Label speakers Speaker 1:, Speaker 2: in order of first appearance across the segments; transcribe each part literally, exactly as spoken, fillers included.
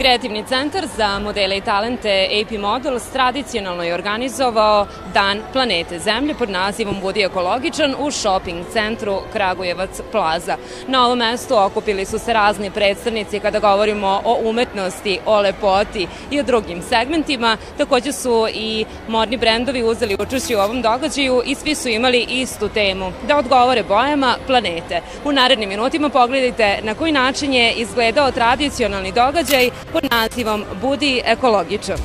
Speaker 1: Kreativni centar za modele i talente A P Models tradicionalno je organizovao Dan planete Zemlje pod nazivom Budi ekologičan u shopping centru Kragujevac Plaza. Na ovom mestu okupili su se razni predstavnici kada govorimo o umetnosti, o lepoti i o drugim segmentima. Takođe su i modni brendovi uzeli učešće u ovom događaju i svi su imali istu temu, da odgovore bojama planete. U narednim minutima pogledajte na koji način je izgledao tradicionalni događaj pod nazivom Budi ekologičan.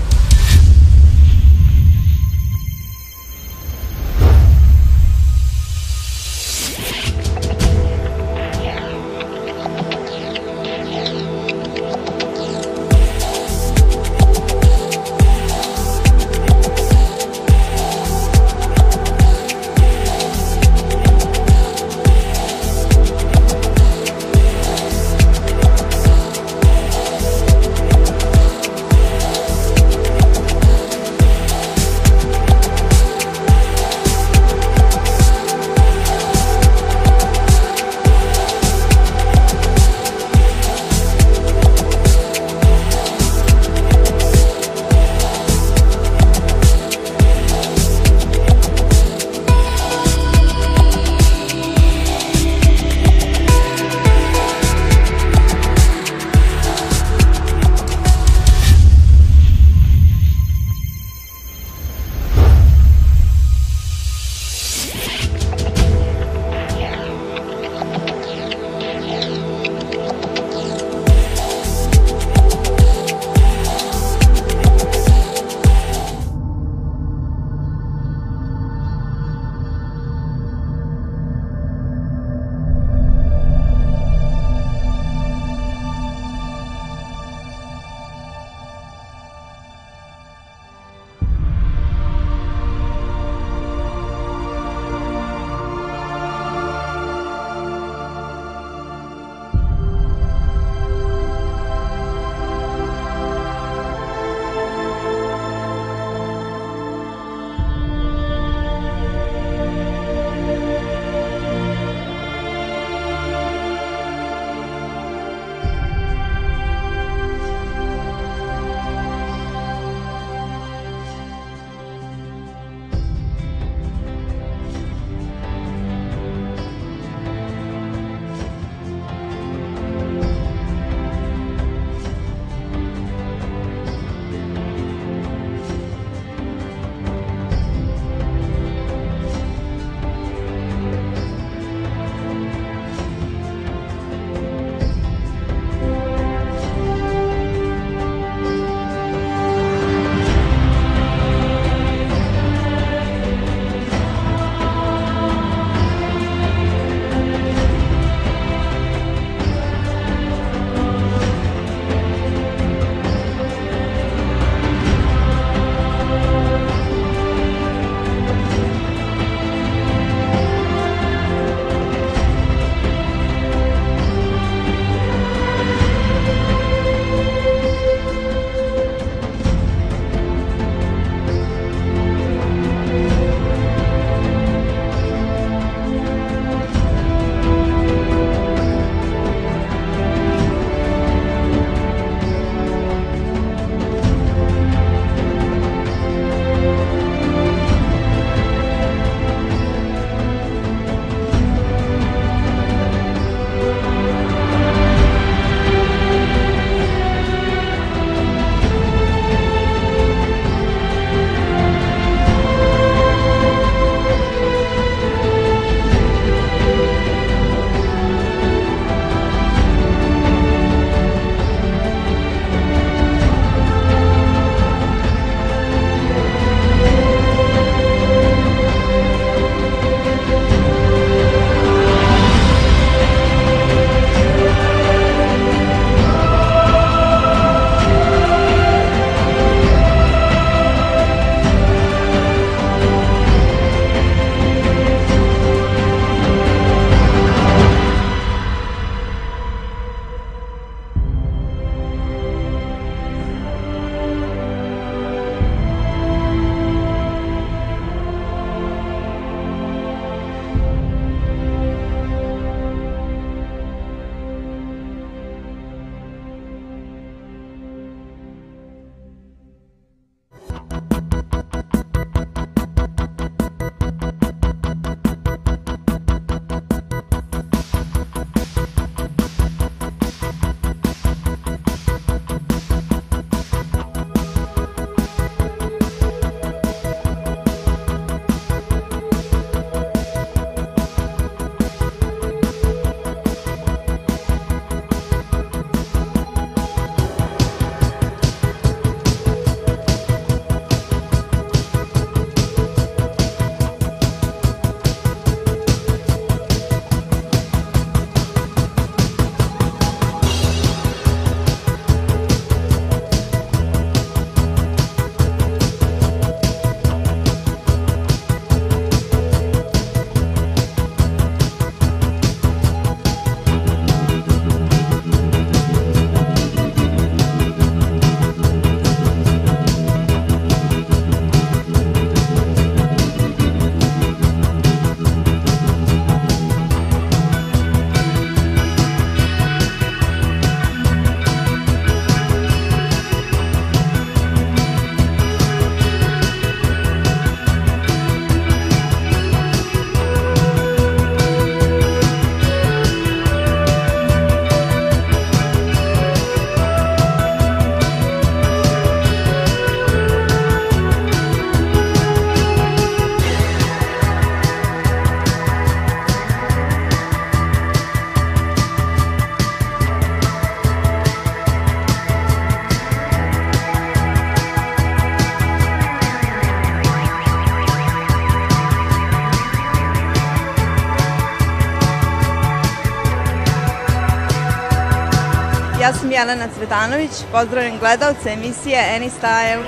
Speaker 2: Ja sam Jelena Cvetanović, pozdravljam gledalce emisije Any Style.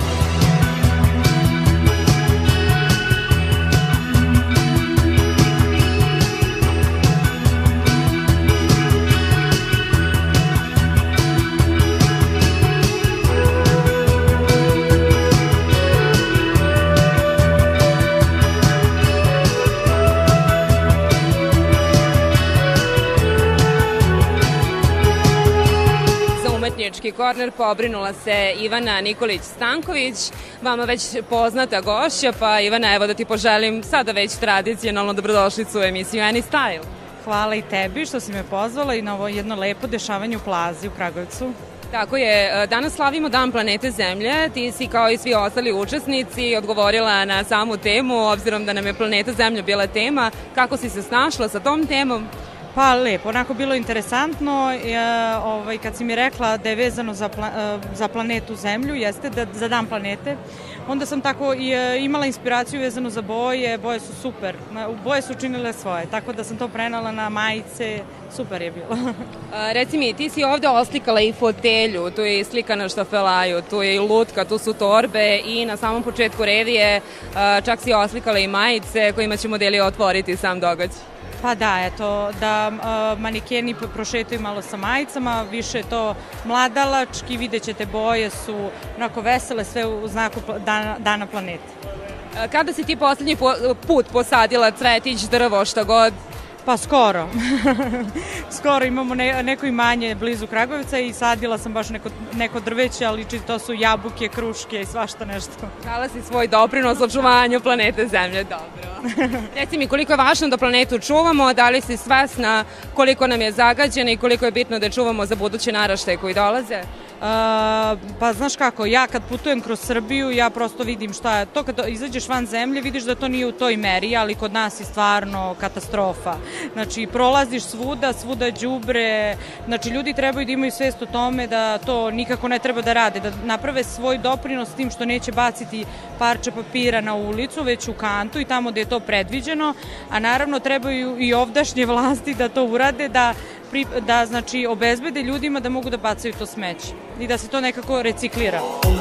Speaker 1: Umetnički korner pobrinula se Ivana Nikolić-Stanković, vama već poznata gošća, pa Ivana, evo da ti poželim sada već tradicionalno dobrodošlicu u emisiju Any Style.
Speaker 3: Hvala i tebi što si me pozvala i na ovo jedno lepo dešavanje u Plazi u Kragujevcu.
Speaker 1: Tako je, danas slavimo Dan planete Zemlje, ti si kao i svi ostali učesnici odgovorila na samu temu, obzirom da nam je planeta Zemlja bila tema, kako si se snašla sa tom temom?
Speaker 3: Pa lepo, onako bilo interesantno, e, ovaj, kad si mi rekla da je vezano za, pla, e, za planetu Zemlju, jeste da, za Dan planete, onda sam tako i e, imala inspiraciju vezano za boje, boje su super, boje su učinile svoje, tako da sam to prenala na majice, super je bilo.
Speaker 1: A, reci mi, ti si ovde oslikala i fotelju, tu je i slika na štafalaju, tu je i lutka, tu su torbe i na samom početku revije a, čak si oslikala i majice kojima će modeli otvoriti sam događaj.
Speaker 3: Pa da, eto, da uh, manikeni prošetaju malo sa majicama, više je to mladalački, vidjet ćete boje su onako vesele, sve u znaku dana, dana planete.
Speaker 1: Kada si ti poslednji put posadila cvetić, drvo, šta god?
Speaker 3: Pa skoro. Skoro imamo ne, neko imanje blizu Kragujevca i sadila sam baš neko, neko drveće, ali to su jabuke, kruške i svašta nešto.
Speaker 1: Dala si svoj doprinos očuvanju planete Zemlje, dobro. Reci mi, koliko je važno da planetu čuvamo, da li si svesna koliko nam je zagađena i koliko je bitno da je čuvamo za buduće naraštaje koji dolaze?
Speaker 3: Uh, pa znaš kako, ja kad putujem kroz Srbiju, ja prosto vidim šta je to, kad izađeš van zemlje, vidiš da to nije u toj meri, ali kod nas je stvarno katastrofa. Znači, prolaziš svuda, svuda đubre, znači ljudi trebaju da imaju svest o tome da to nikako ne treba da rade, da naprave svoj doprinos s tim što neće baciti parče papira na ulicu, već u kantu i tamo gde je to predviđeno, a naravno trebaju i ovdašnje vlasti da to urade, da da znači obezbede ljudima da mogu da bacaju to smeće i da se to nekako reciklira.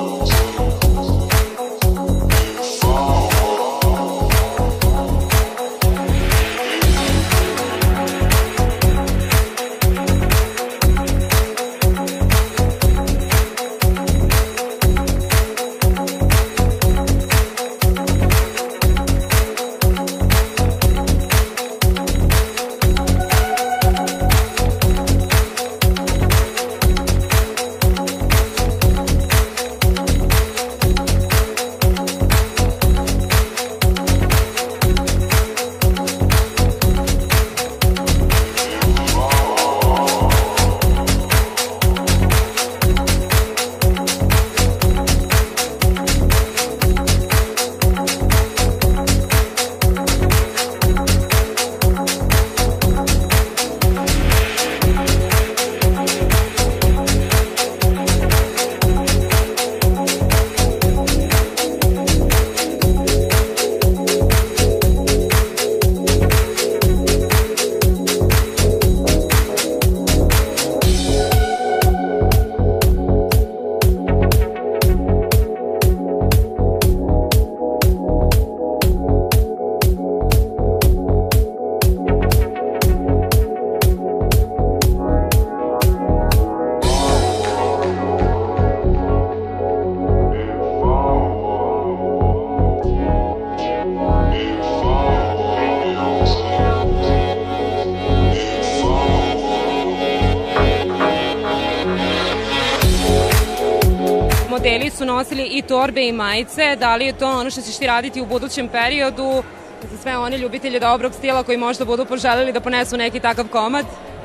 Speaker 1: Modeli su nosili i torbe i majice, da li je to ono što ćeš ti raditi u budućem periodu za sve one ljubitelje dobrog stila koji možda budu poželeli da ponesu neki takav komad?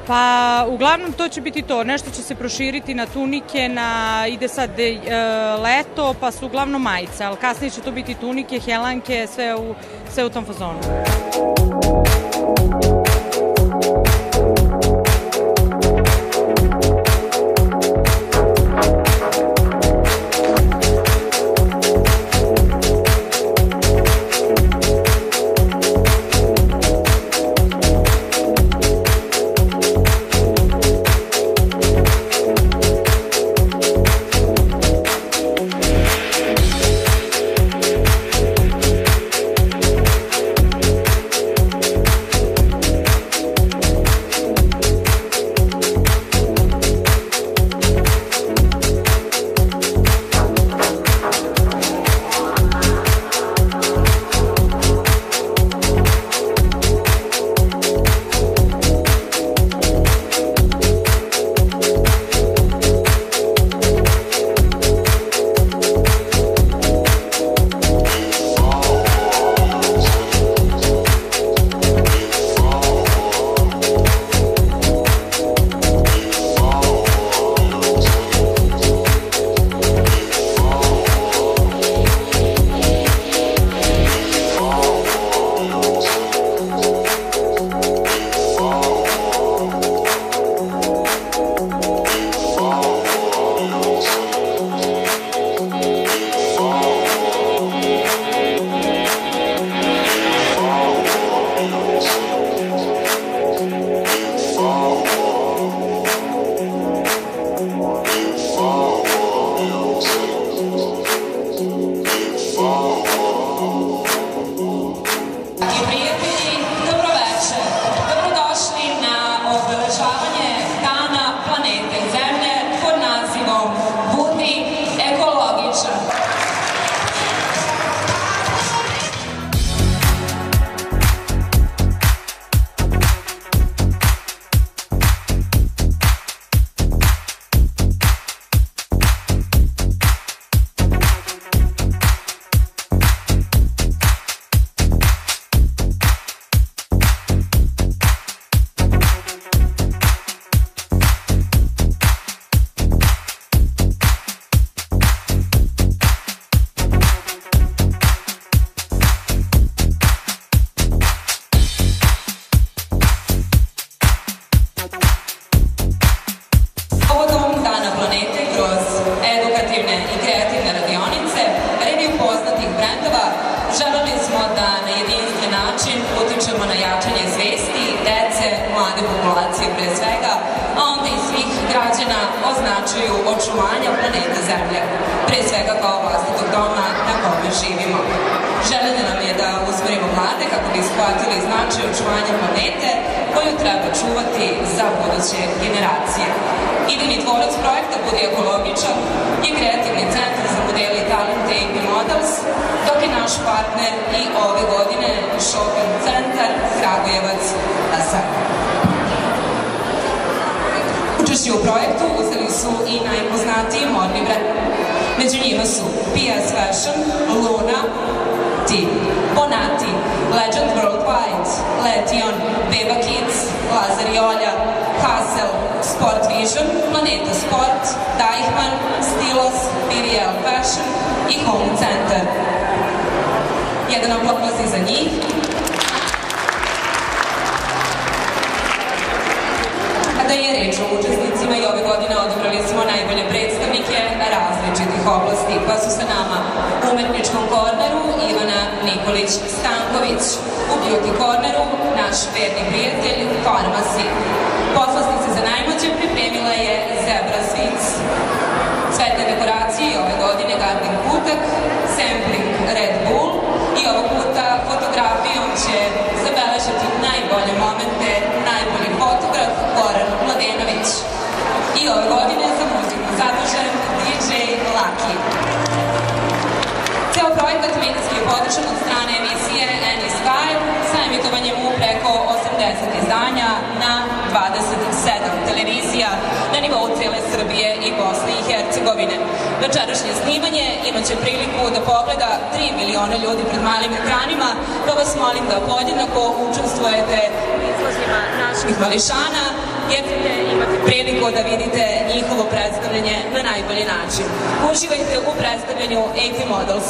Speaker 3: Pa uglavnom to će biti to, nešto će se proširiti na tunike, na, ide sad e, leto, pa su uglavnom majice, ali kasnije će to biti tunike, helanke, sve u, sve u tom fazonu.
Speaker 1: generacije pre svega, a onda i svih građana o značaju očuvanja planete Zemlje, pre svega kao vlastitog doma na kome živimo. Željeno nam je da usmerimo mlade kako bi shvatili značaj očuvanja planete koju treba čuvati za buduće generacije. Idejni tvorac projekta Budi ekologičan je kreativni centar za modele i talente A P Models, dok je naš partner i ove godine Shopping centar Kragujevac Plaza. Učešće u projektu uzeli su i najpoznatiji modni brend. Među njima su P S Fashion, Luna, T, Bonati, Legend Worldwide, Letion, Beba Kids, Lazar i Olja, Hassel, Sport Vision, Planeta Sport, Deichmann, Stilos, B V L Fashion i Home Center. Jedan aplauz i za njih. Kada je reč o učesnicima i ove godine odabrali smo najbolje predstavnike različitih oblasti, pa su sa nama u umetničkom korneru Ivana Nikolić-Stanković, u beauty korneru naš verni prijatelj Farmasi. Poslastice za najmlađe pripremila je Zebra Sweets. Cvetne dekoracije ove godine Garden Kutak, Sampling Red Bull i ovog puta fotografijom će zabeležiti najbolje momente najbolji fotograf Goran Mladenović. I ove godine za muziku zadužen D J Lucky. Ceo projekat medijski je podržan od strane emisije Any Style sa emitovanjem u preko osamdeset izdanja na dvadeset sedam televizija na nivou cele Srbije i Bosne i Hercegovine. Večerašnje snimanje imaće priliku da pogleda tri miliona ljudi pred malim ekranima, pa vas molim da podjednako učestvujete u izlazima naših mališana, jer ćete imati priliku da vidite njihovo predstavljanje na najbolji način. Uživajte u predstavljanju A P Models.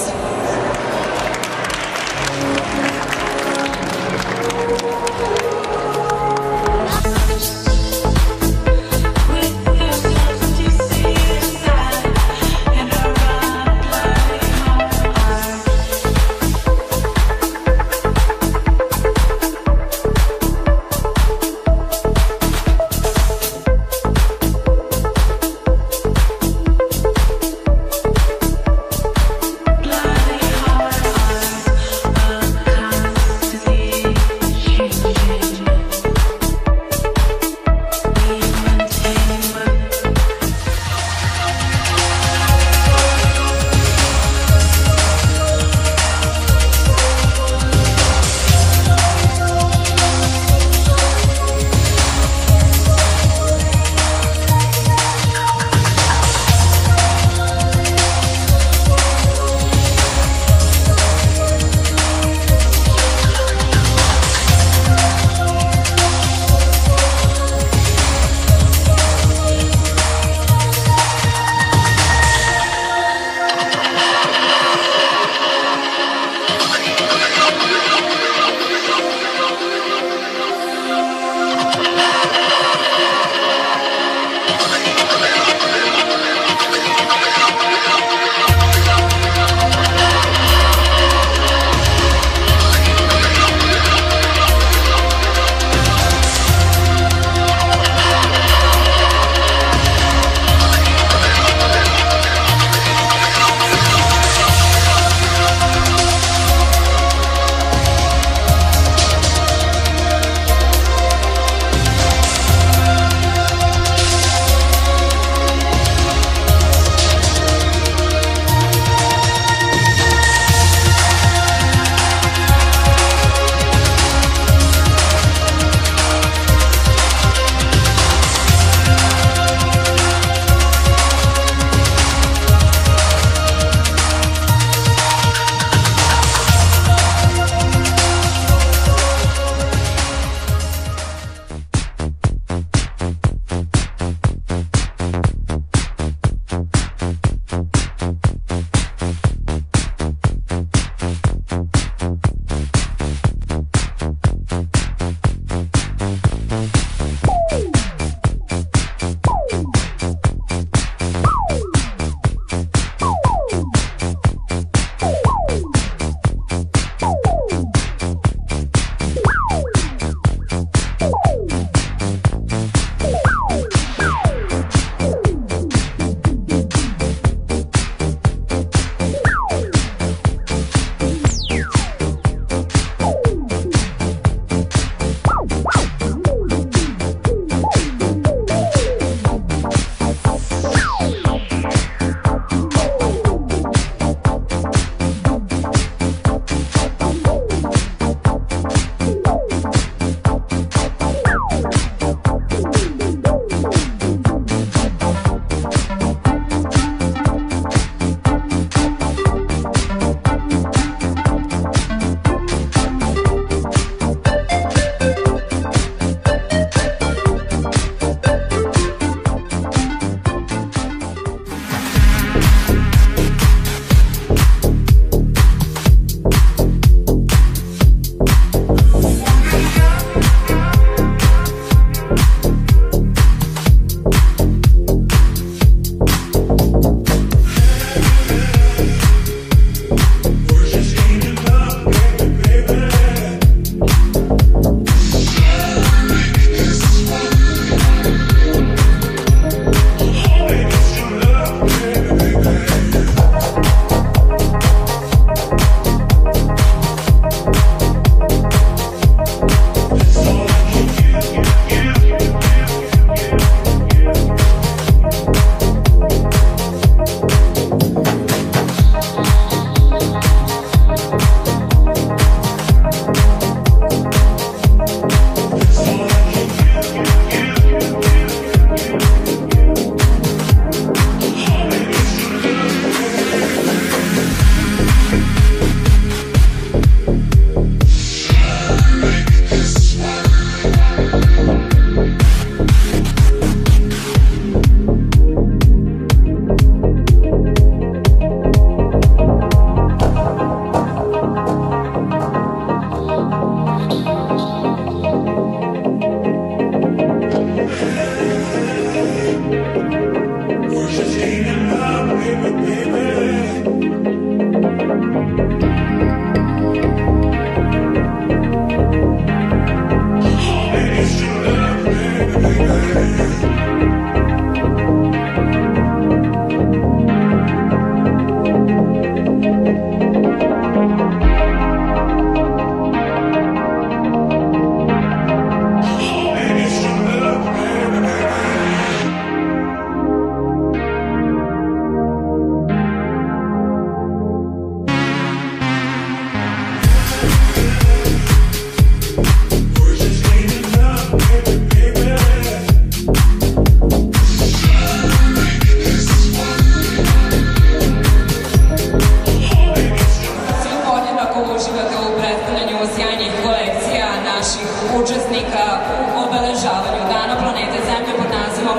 Speaker 4: Change.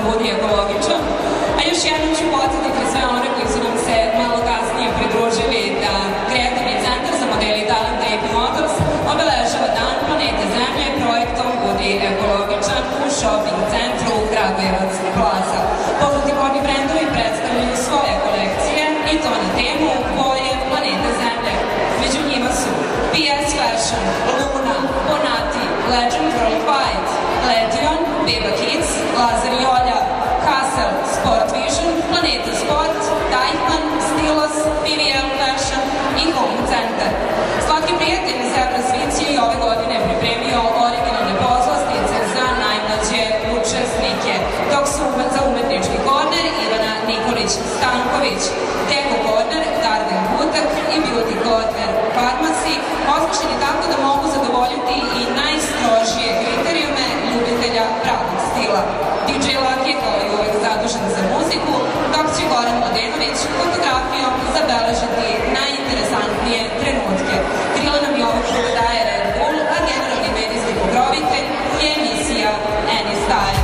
Speaker 1: budi ekologičan. A još jednom ću podsjetiti sve one koji su nam se malo kasnije pridružili da Kreativni centar za modele i talente A P Models obeležava Dan planete Zemlje projektom Budi ekologičan u shopping centru Kragujevac Plaza. Poznati modni brendovi predstavljaju svoje kolekcije i to na temu boje planete Zemlje. Među njima su P S Fashion, Luna, Bonati, Legend Worldwide, Legion, Beba Kids, Lazar i Olja, Kassel, Sport Vision, Planeta Sport, Deichmann, Stilos, B V L Fashion i Home Center. Slatki prijatelj Zebra Svici je ove godine pripremio originalne pozlastice za najmlađe učesnike, dok su za umetnički korner Ivana Nikolić Stanković, Deko korner Darden Butak i Beauty korner Farmasi osmišljeni tako da mogu zadovoljiti i najstrožije kriterijume ljubitelja pravog stila. D J Laki je kao i uvek zadužen za muziku, dok će Goran Mladenović fotografijom zabeležiti najinteresantnije trenutke. Krilo nam je ovog puta daje Red Bull, a generalni medijski pokrovitelj je emisija Any Style.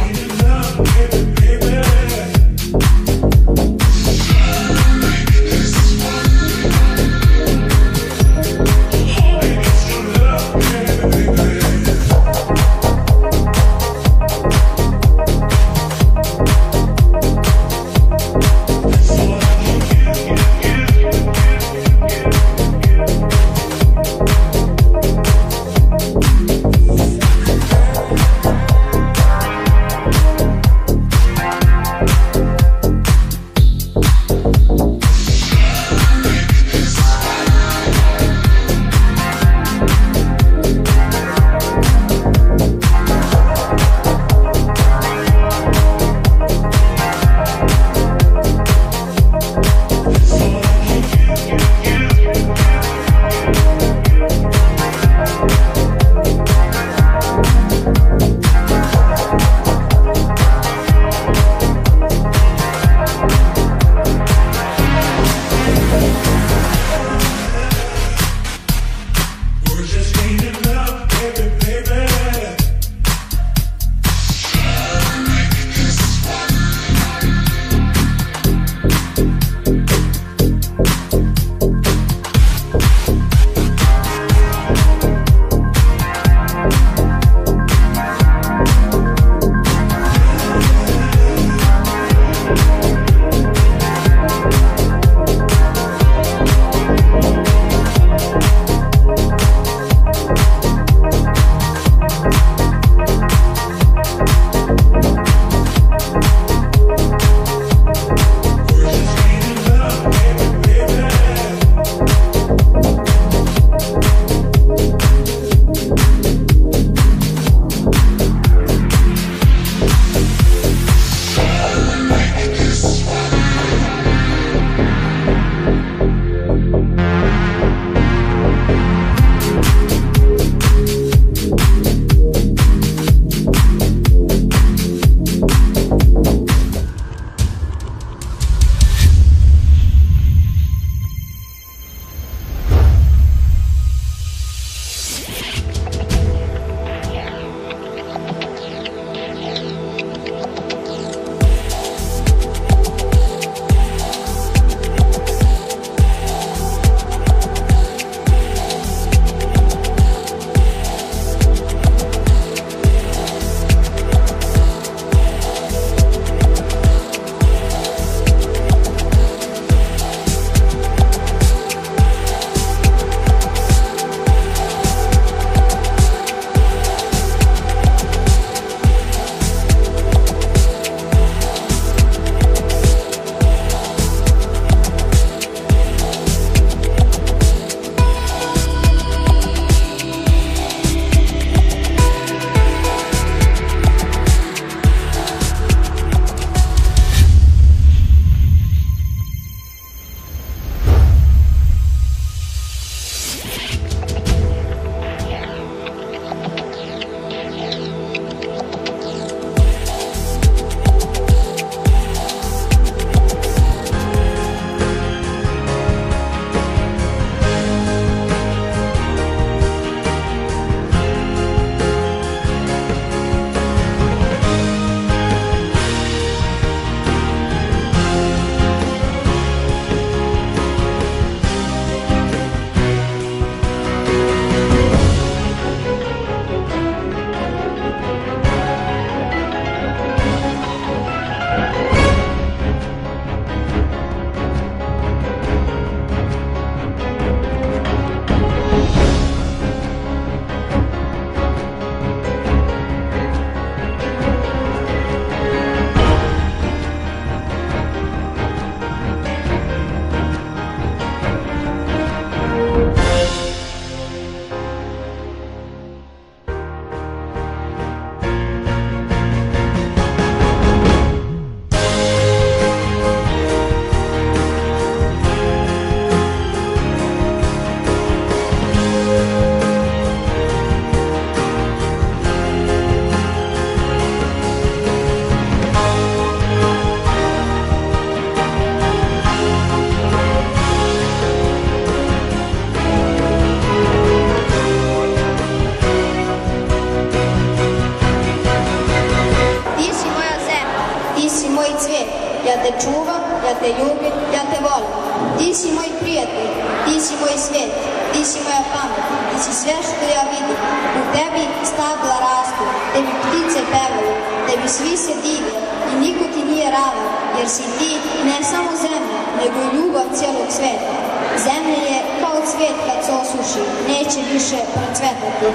Speaker 4: cvijet. Ja te čuvam, ja te ljubim, ja te volim. Ti si moj prijatelj, ti si moj svijet, ti si moja pamet, ti si sve što ja vidim. U tebi stabla rastu, tebi ptice pevaju, tebi svi se dive i niko ti nije ravan, jer si ti ne samo zemlja, nego i ljubav cijelog sveta. Zemlja je kao cvijet kad se osuši, neće više procvetati.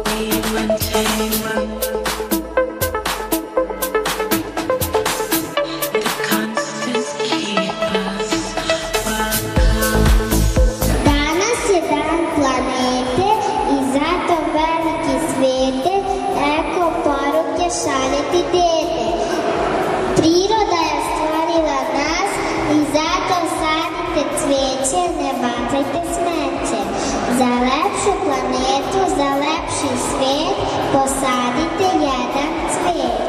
Speaker 5: Šaljeti dete. Priroda je stvorila nas i zato sadite cvijeće, ne bacajte smeće. Za lepšu planetu, za lepši svijet, posadite jedan cvijet.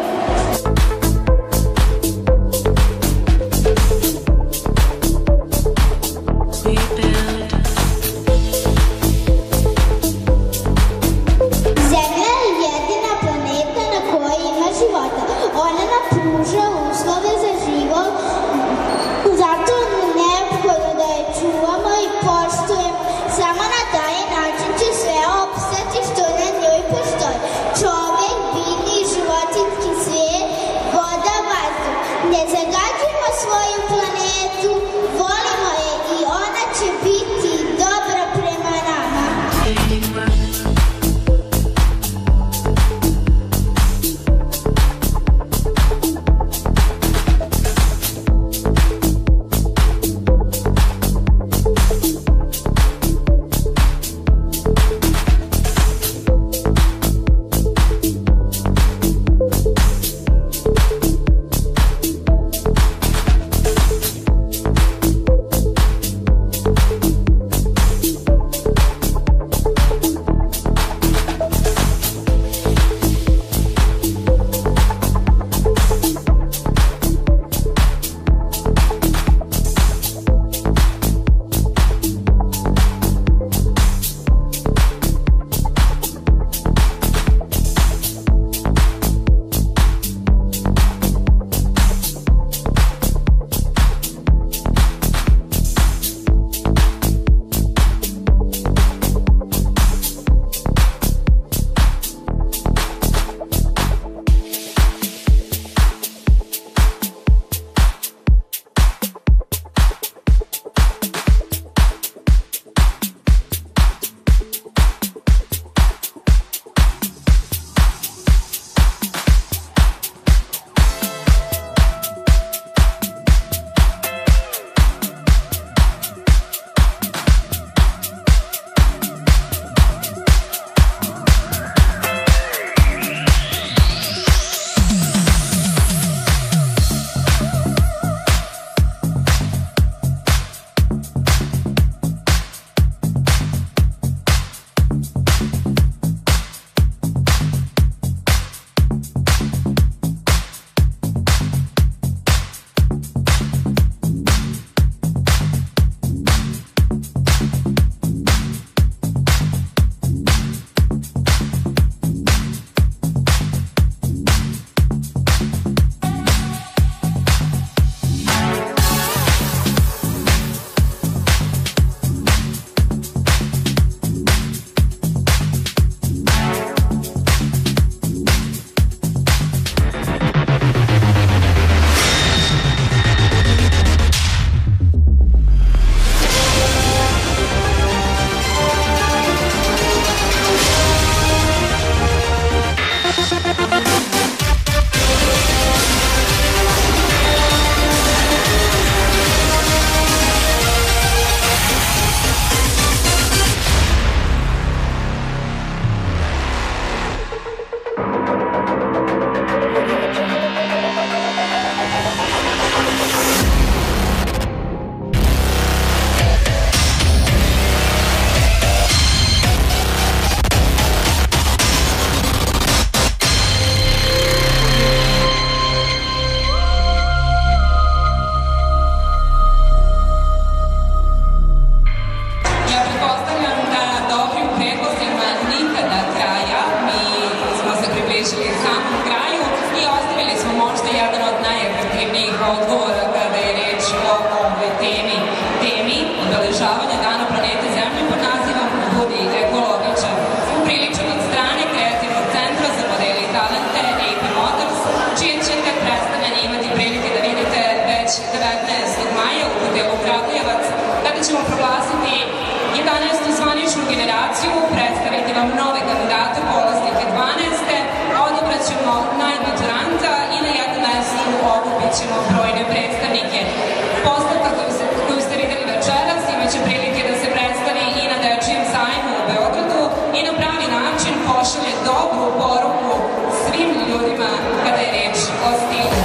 Speaker 1: možda jedan od najefektivnijih odgovora kada je reč o ovoj temi. Temi obeležavanja Dana planete Zemlje pod nazivom Budi ekologičan. Upriličan od strane Kreativnog centra za modele i talente A P Models, čije ćete predstavljanje imati prilike da vidite već devetnaestog maja u hotelu Kragujevac, kada ćemo proglasiti jedanaestu zvaničnu generaciju, predstaviti vam nove kandidate polaznike dvanaeste, odabrat ćemo najmaturanta i na jednom mestu okupit ćemo brojne predstavnike. Postavka koju ste videli večeras imaće prilike da se predstavi i na Dečijem sajmu u Beogradu i na pravi način pošalje dobru poruku svim ljudima kada je reč o stilu.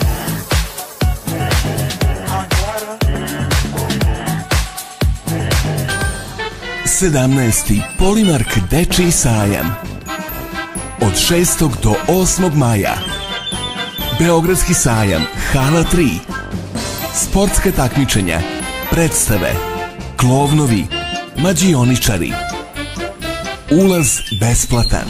Speaker 6: sedamnaesti Polimark Dečiji sajam od šestog do osmog maja. Beogradski sajam Hala tri. Sportska takmičenja, predstave, klovnovi, mađioničari. Ulaz besplatan.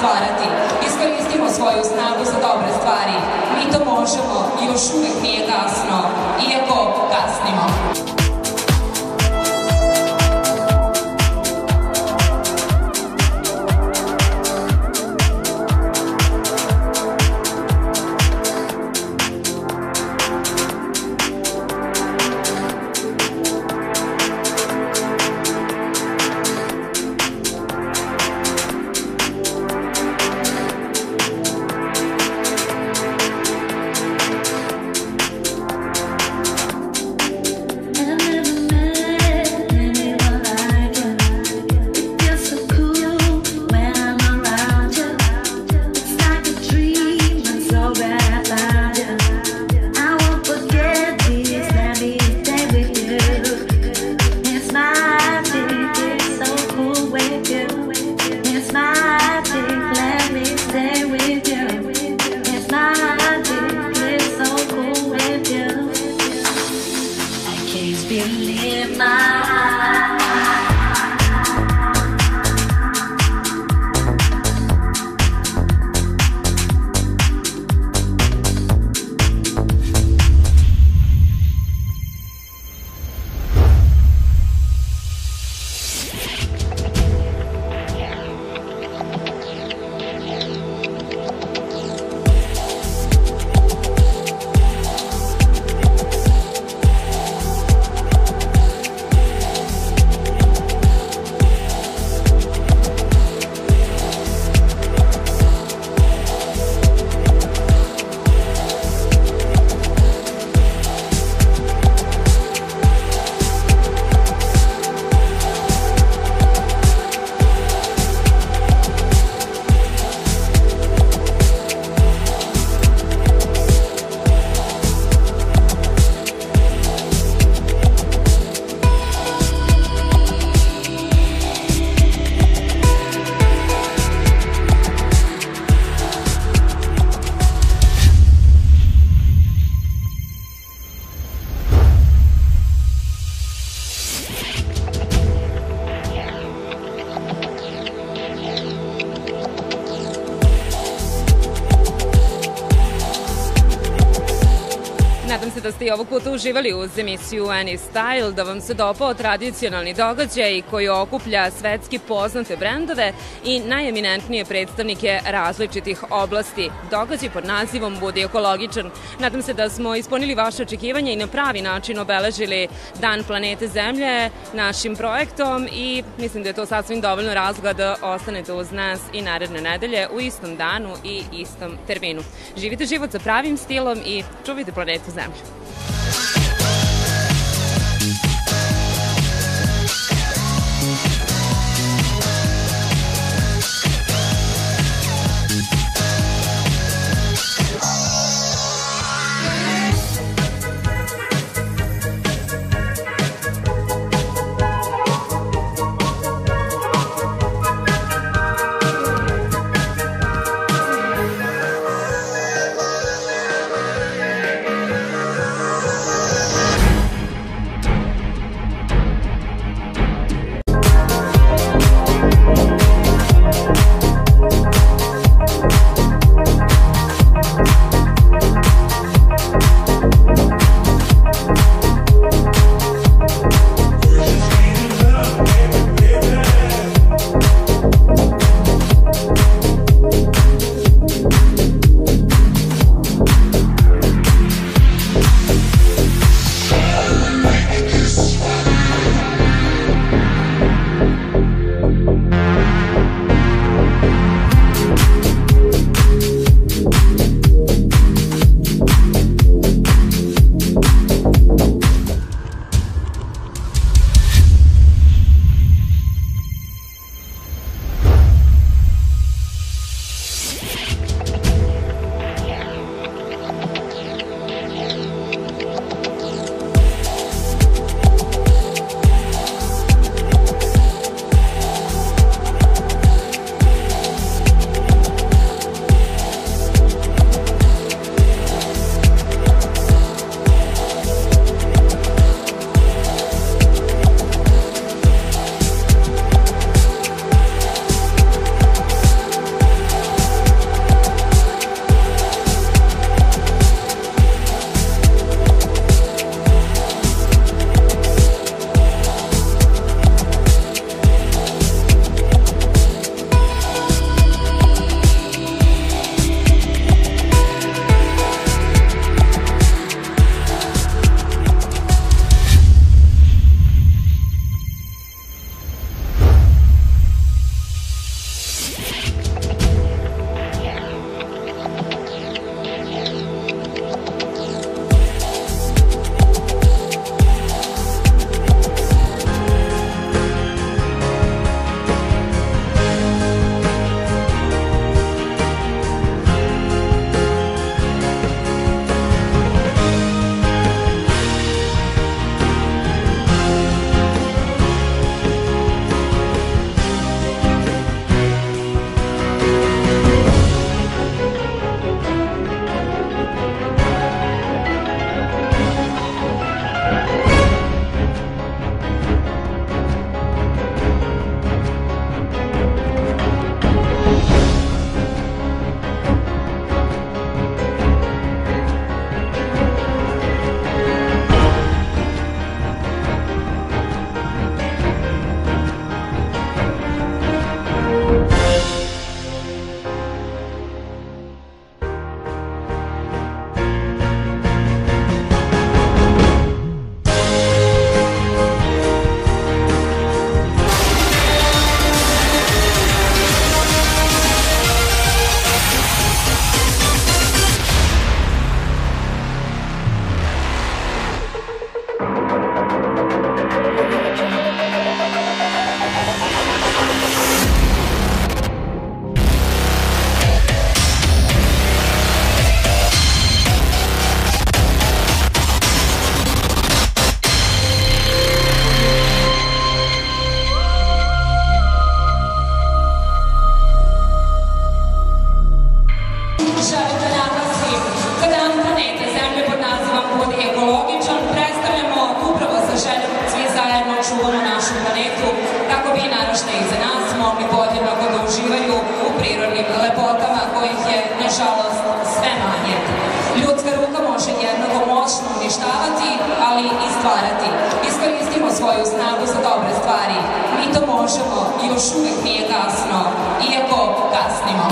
Speaker 1: stvarati. Iskoristimo svoju snagu za dobre stvari. Mi to možemo, još uvek nije kasno, iako kasnimo. Nadam se da ste i ovog puta uživali uz emisiju Any Style, da vam se dopao tradicionalni događaj koji okuplja svetski poznate brendove i najeminentnije predstavnike različitih oblasti. Događaj pod nazivom Budi ekologičan. Nadam se da smo ispunili vaše očekivanja i na pravi način obeležili Dan planete Zemlje našim projektom i mislim da je to sasvim dovoljno razloga da ostanete uz nas i naredne nedelje u istom danu i istom terminu. Živite život sa pravim stilom i čuvajte planetu Zemlju. stvarati. Iskoristimo svoju snagu za dobre stvari. Mi to možemo i još uvek nije kasno, iako kasnimo.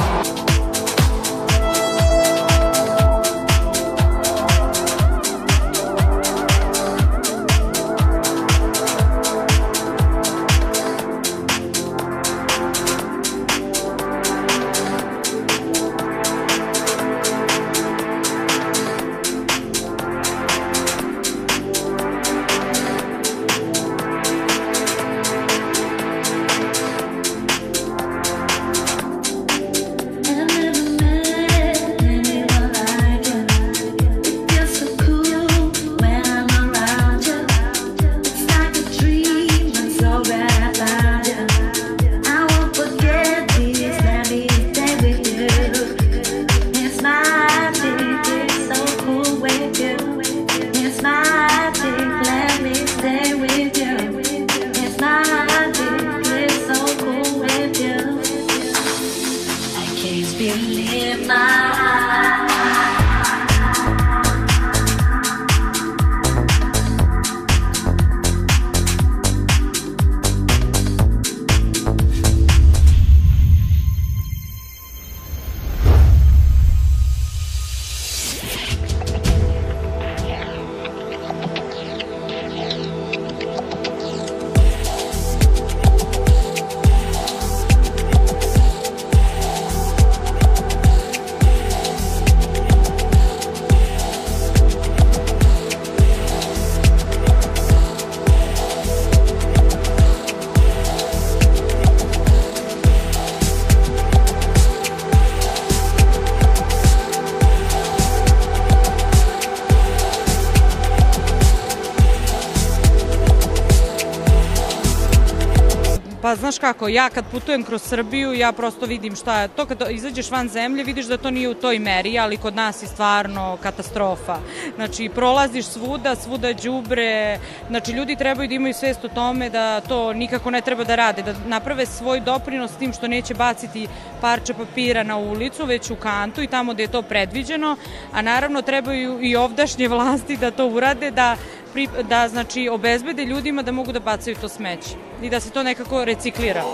Speaker 3: Pa znaš kako, ja kad putujem kroz Srbiju, ja prosto vidim šta je. To kad izađeš van zemlje, vidiš da to nije u toj meri, ali kod nas je stvarno katastrofa. Znači, prolaziš svuda, svuda đubre, znači ljudi trebaju da imaju svest o tome da to nikako ne treba da rade, da naprave svoj doprinos s tim što neće baciti parče papira na ulicu, već u kantu i tamo gde je to predviđeno, a naravno trebaju i ovdašnje vlasti da to urade, da da znači obezbede ljudima da mogu da bacaju to smeće i da se to nekako reciklira.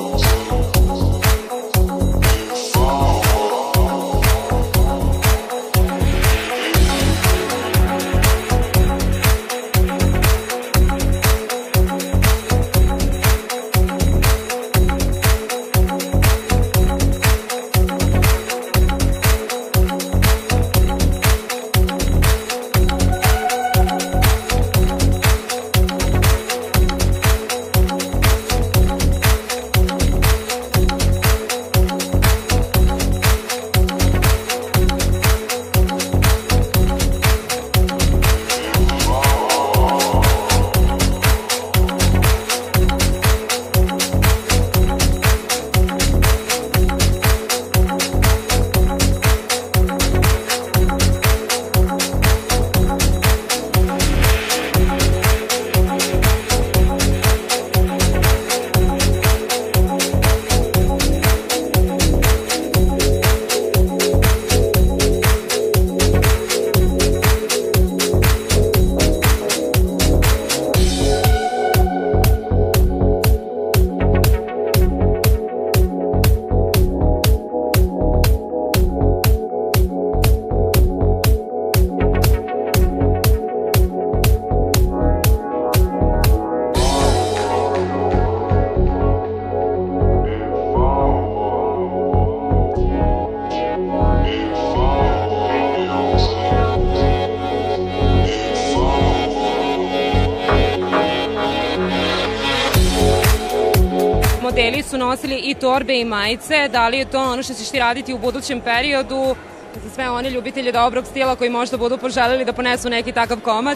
Speaker 1: Modeli su nosili i torbe i majice. Da li je to ono što ćeš ti raditi u budućem periodu za sve one ljubitelje dobrog stila koji možda budu poželeli da ponesu neki takav komad?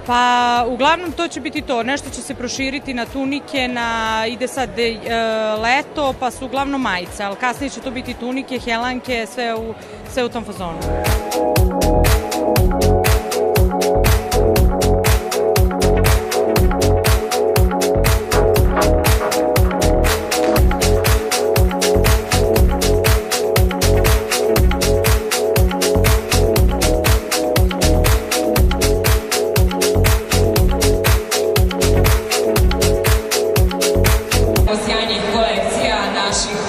Speaker 3: Pa uglavnom to će biti to, nešto će se proširiti na tunike, na ide sad e, leto, pa su uglavnom majice, ali kasnije će to biti tunike, helanke, sve u, sve u tom fazonu.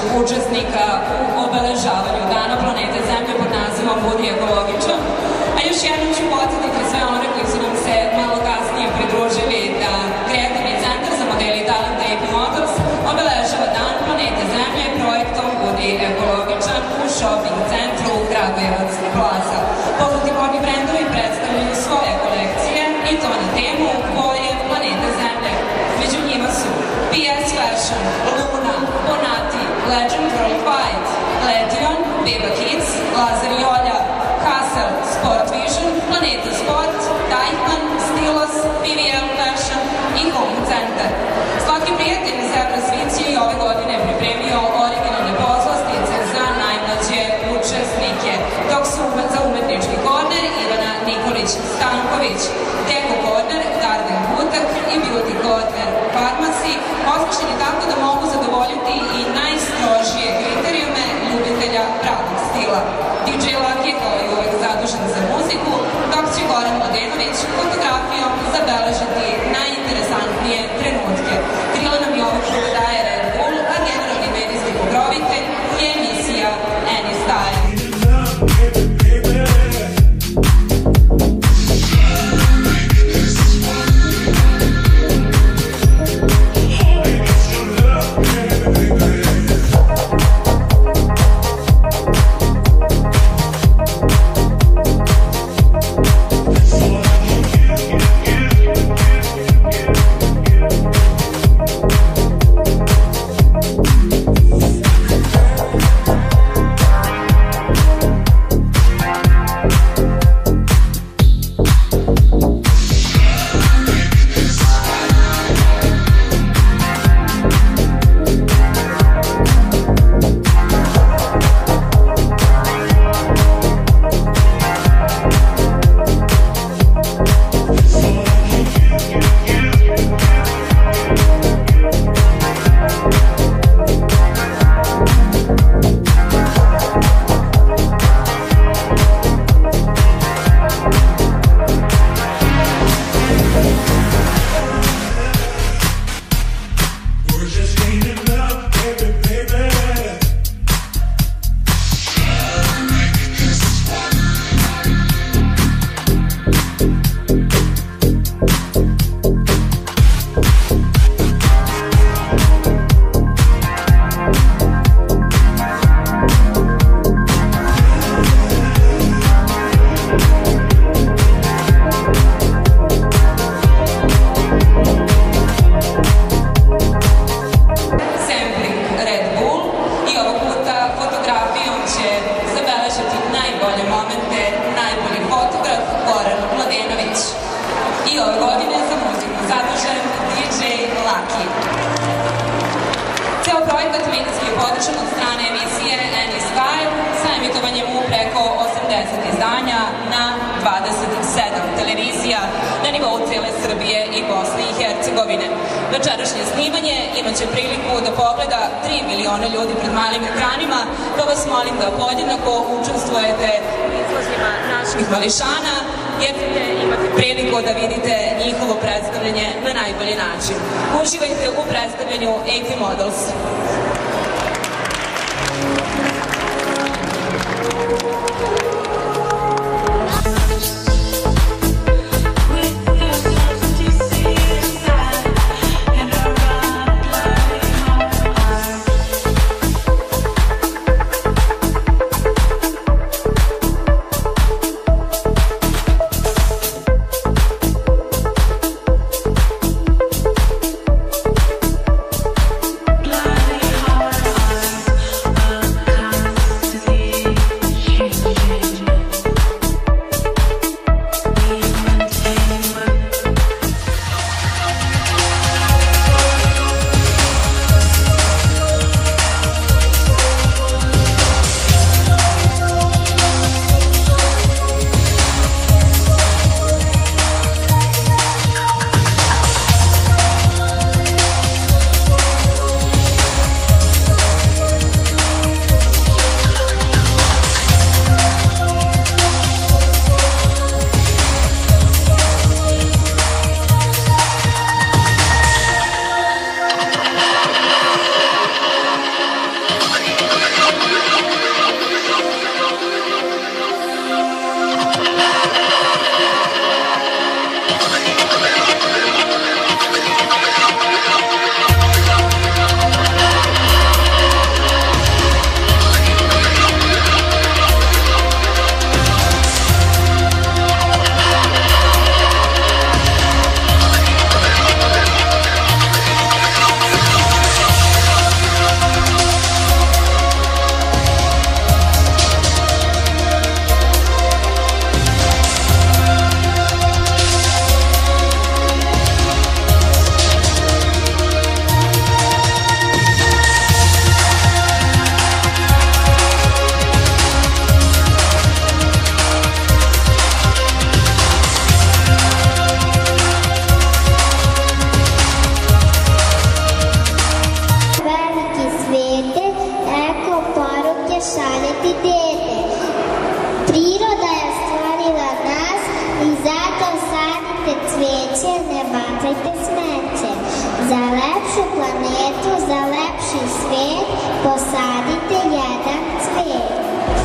Speaker 1: učesnika u obeležavanju Dana planete Zemlje pod nazivom Budi ekologičan. A još jednom ću podsjetiti sve one koji su nam se malo kasnije pridružili da Kreativni centar za modeli i talente A P Models obeležava Dan planete Zemlje projektom Budi ekologičan u shopping centru Kragujevac Plaza. Poznati modni brendovi predstavljaju svoje kolekcije i to na temu boje planete Zemlje. Među njima su P S Fashion, Luna, Bonati, Legend Worldwide, Legion, Beba Kids, Lazar i Olja, Hassel, Sport Vision, Planeta Sport, Deichmann, Stilos, P V L Fashion i Home Center. Svaki prijatelj iz Evrazvici je ove godine pripremio originalne pozlastice za najmlađe učesnike, dok su za umetnički korner Ivana Nikolić-Stanković, Deko korner Darden Butak i Beauty korner Farmasi osmišljeni tako da mogu zadovoljiti i najstrožije kriterijume ljubitelja pravog stila. D J Laki je kao i uvek zadužen za muziku, dok će Goran Mladenović fotografijom zabeležiti najinteresantnije trenutke. Krilo nam je ovog puta daje Red Bull, a generalni medijski pokrovitelj je emisija Any Style. Večerašnje snimanje imaće priliku da pogleda tri miliona ljudi pred malim ekranima, pa vas molim da podjednako učestvujete u izložbama naših mališana, jer ćete imati priliku da vidite njihovo predstavljanje na najbolji način. Uživajte u predstavljanju A P Models.
Speaker 7: Bloody
Speaker 5: šaljeti dete. Priroda je stvorila nas i zato sadite cveće, ne bacajte smeće. Za lepšu planetu, za lepši svet, posadite jedan cvet.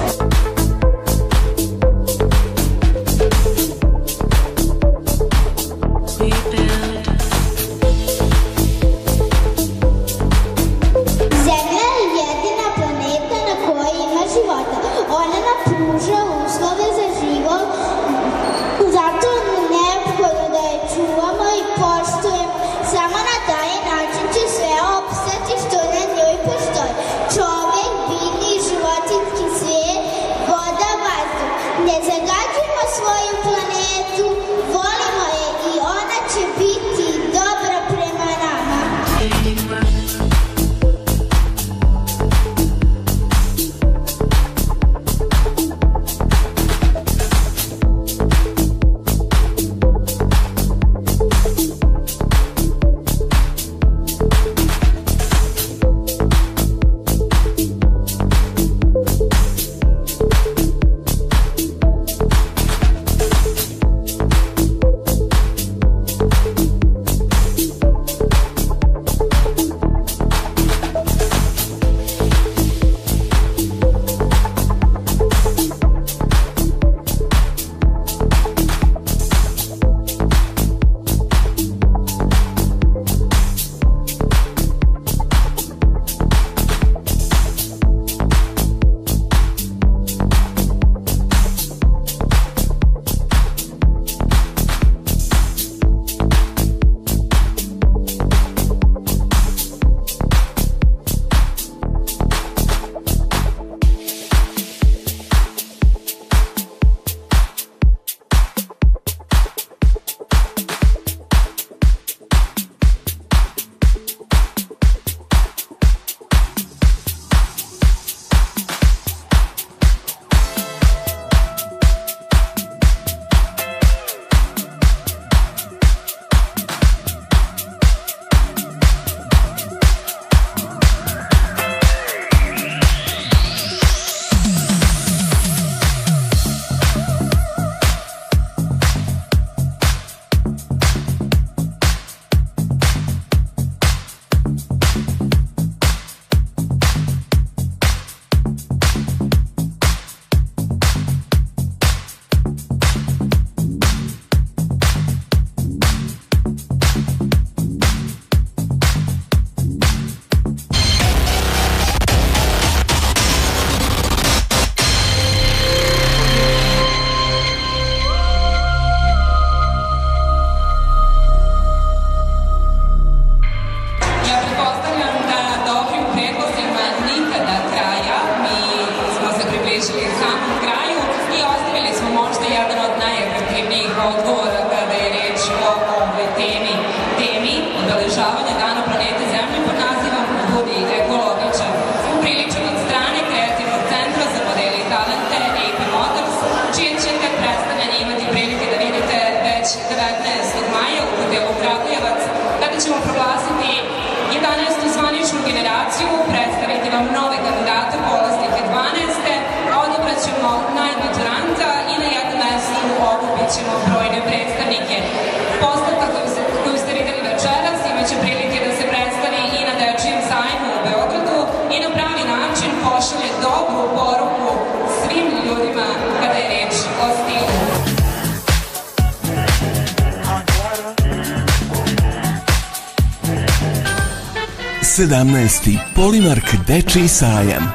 Speaker 6: sedamnaesti Polimark dečiji sajam.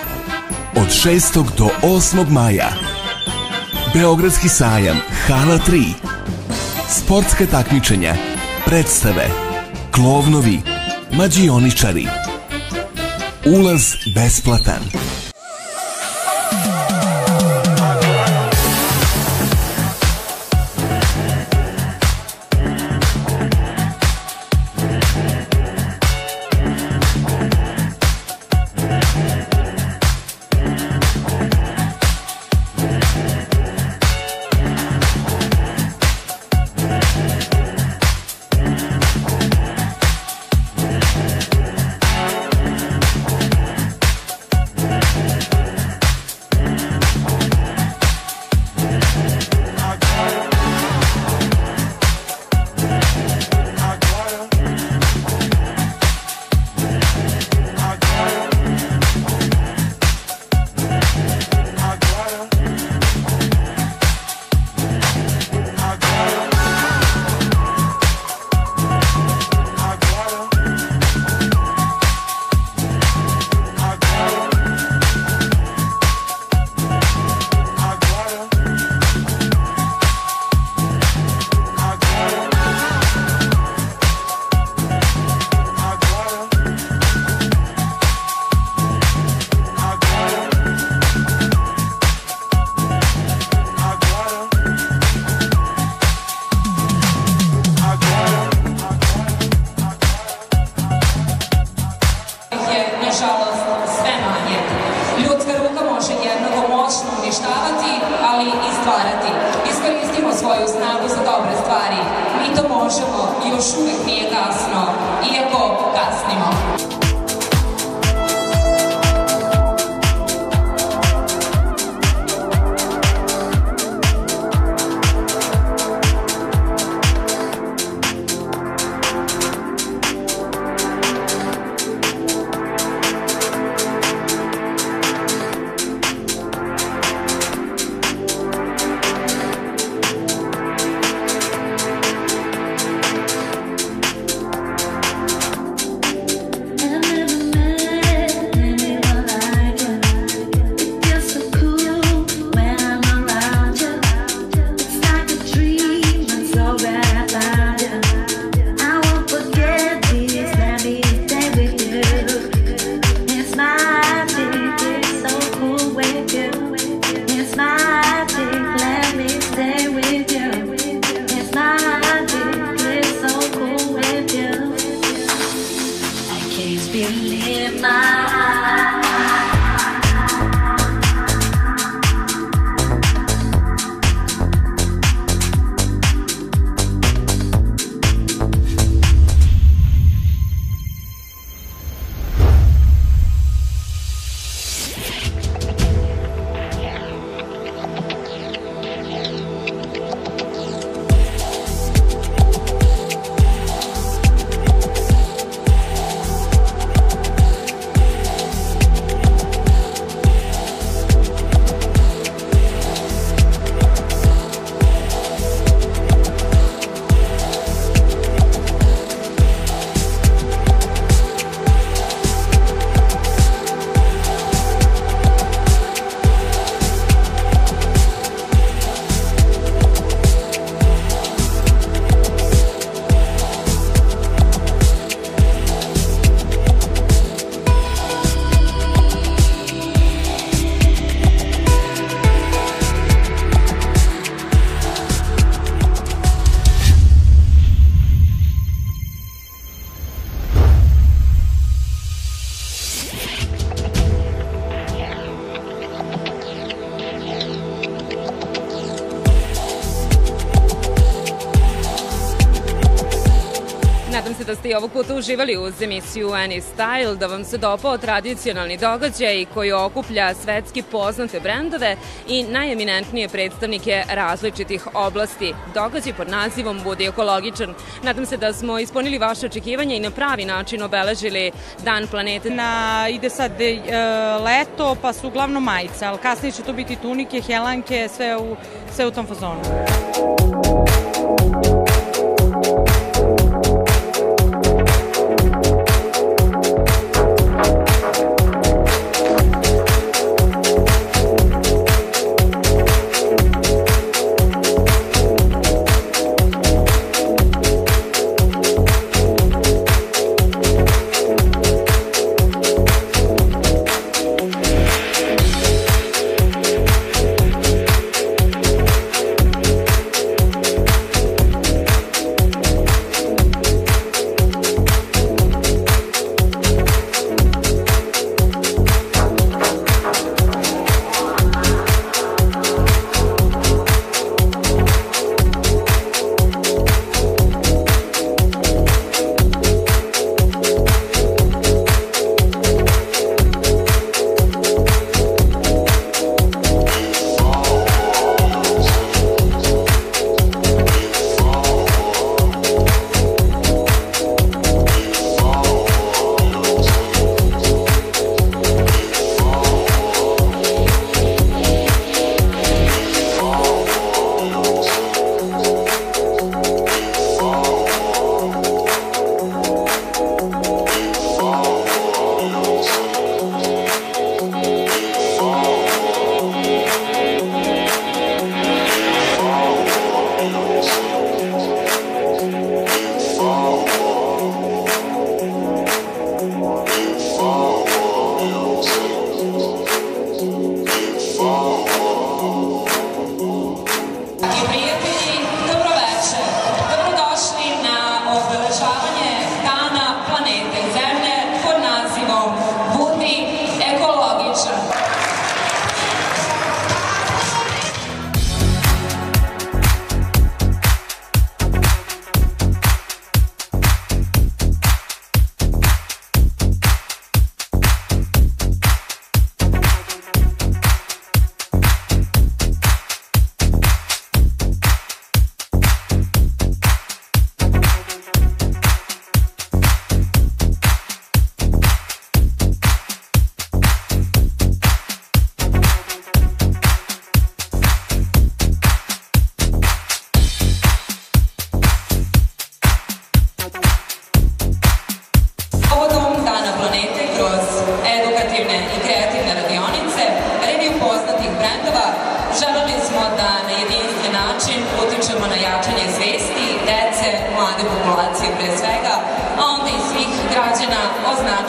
Speaker 6: Od šestog do osmog maja. Beogradski sajam, hala tri. Sportska takmičenja, predstave, klovnovi, mađioničari. Ulaz besplatan.
Speaker 1: stvarati. Iskoristimo svoju snagu za dobre stvari. Mi to možemo i još uvek nije kasno, iako kasnimo. Nadam se da ste i ovog puta uživali uz emisiju Any Style, da vam se dopao tradicionalni događaj koji okuplja svetski poznate brendove i najeminentnije predstavnike različitih oblasti. Događaj pod nazivom Budi ekologičan. Nadam se da smo ispunili vaše očekivanja i na pravi način obeležili Dan planete.
Speaker 3: Na, ide sad e, leto, pa su uglavnom majice, ali kasnije će to biti tunike, helanke, sve u, sve u tom fazonu.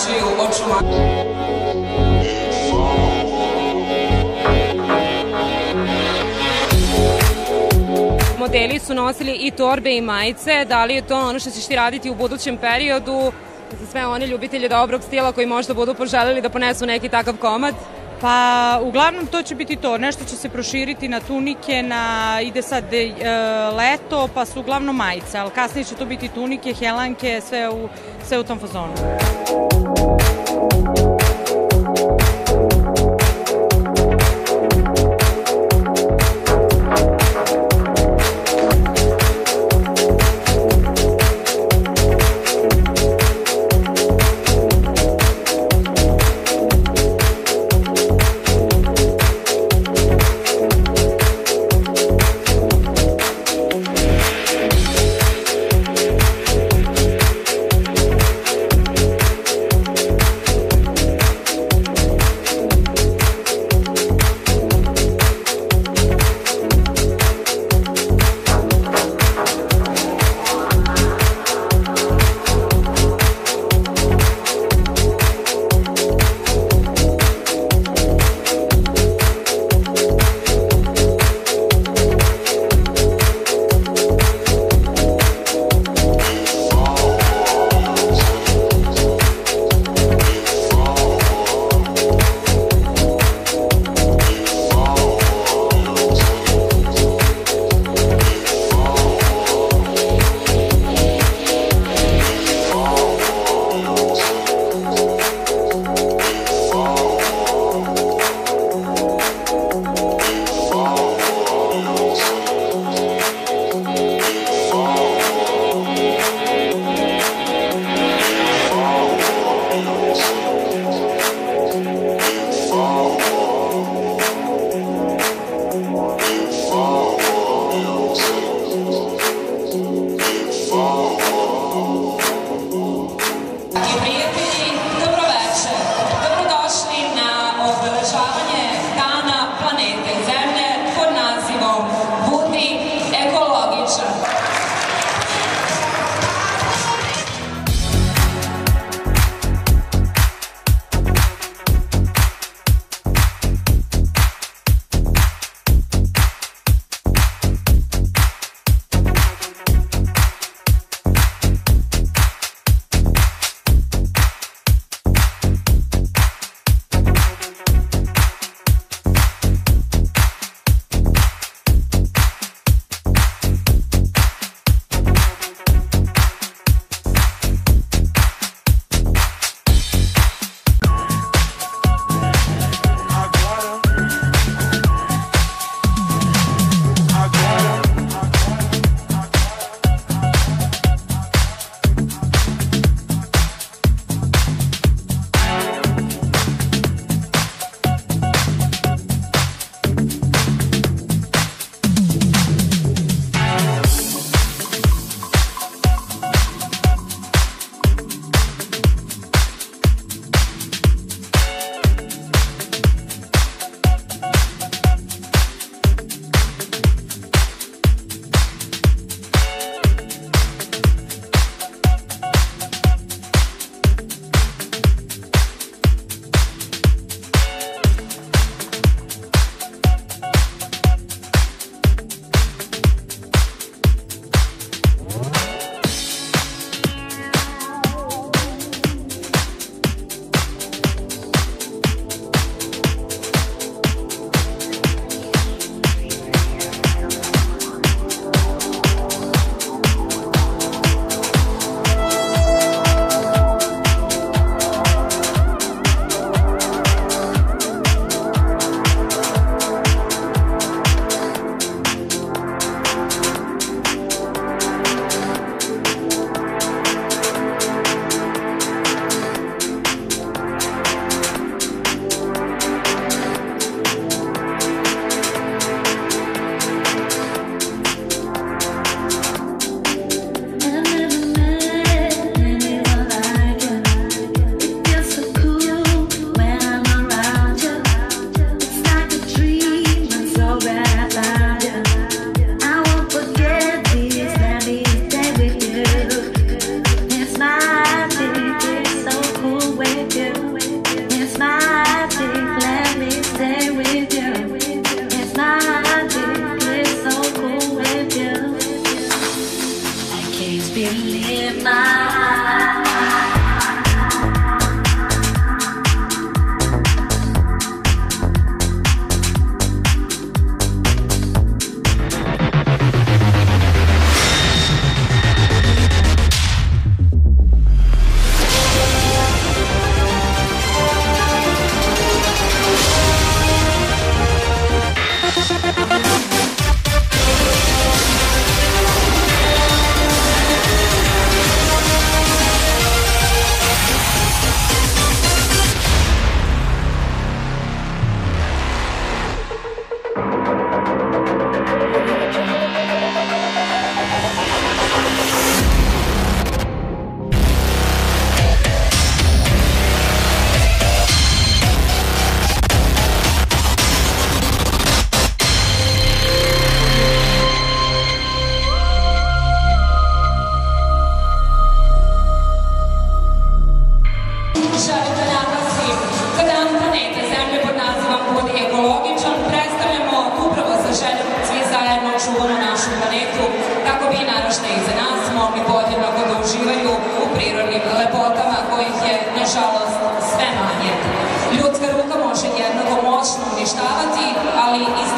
Speaker 1: zarađuju očuvanjem. Modeli su nosili i torbe i majice. Da li je to ono što ćeš ti raditi u budućem periodu za sve one ljubitelje dobrog stila koji možda budu poželeli da ponesu neki takav komad?
Speaker 3: Pa, uglavnom to će biti to. Nešto će se proširiti na tunike, na, ide sad e, leto, pa su uglavnom majice, ali kasnije će to biti tunike, helanke, sve u, sve u tom fazonu.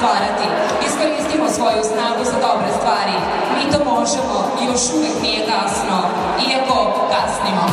Speaker 1: stvarati. Iskoristimo svoju snagu za dobre stvari. Mi to možemo i još uvek nije kasno, iako kasnimo.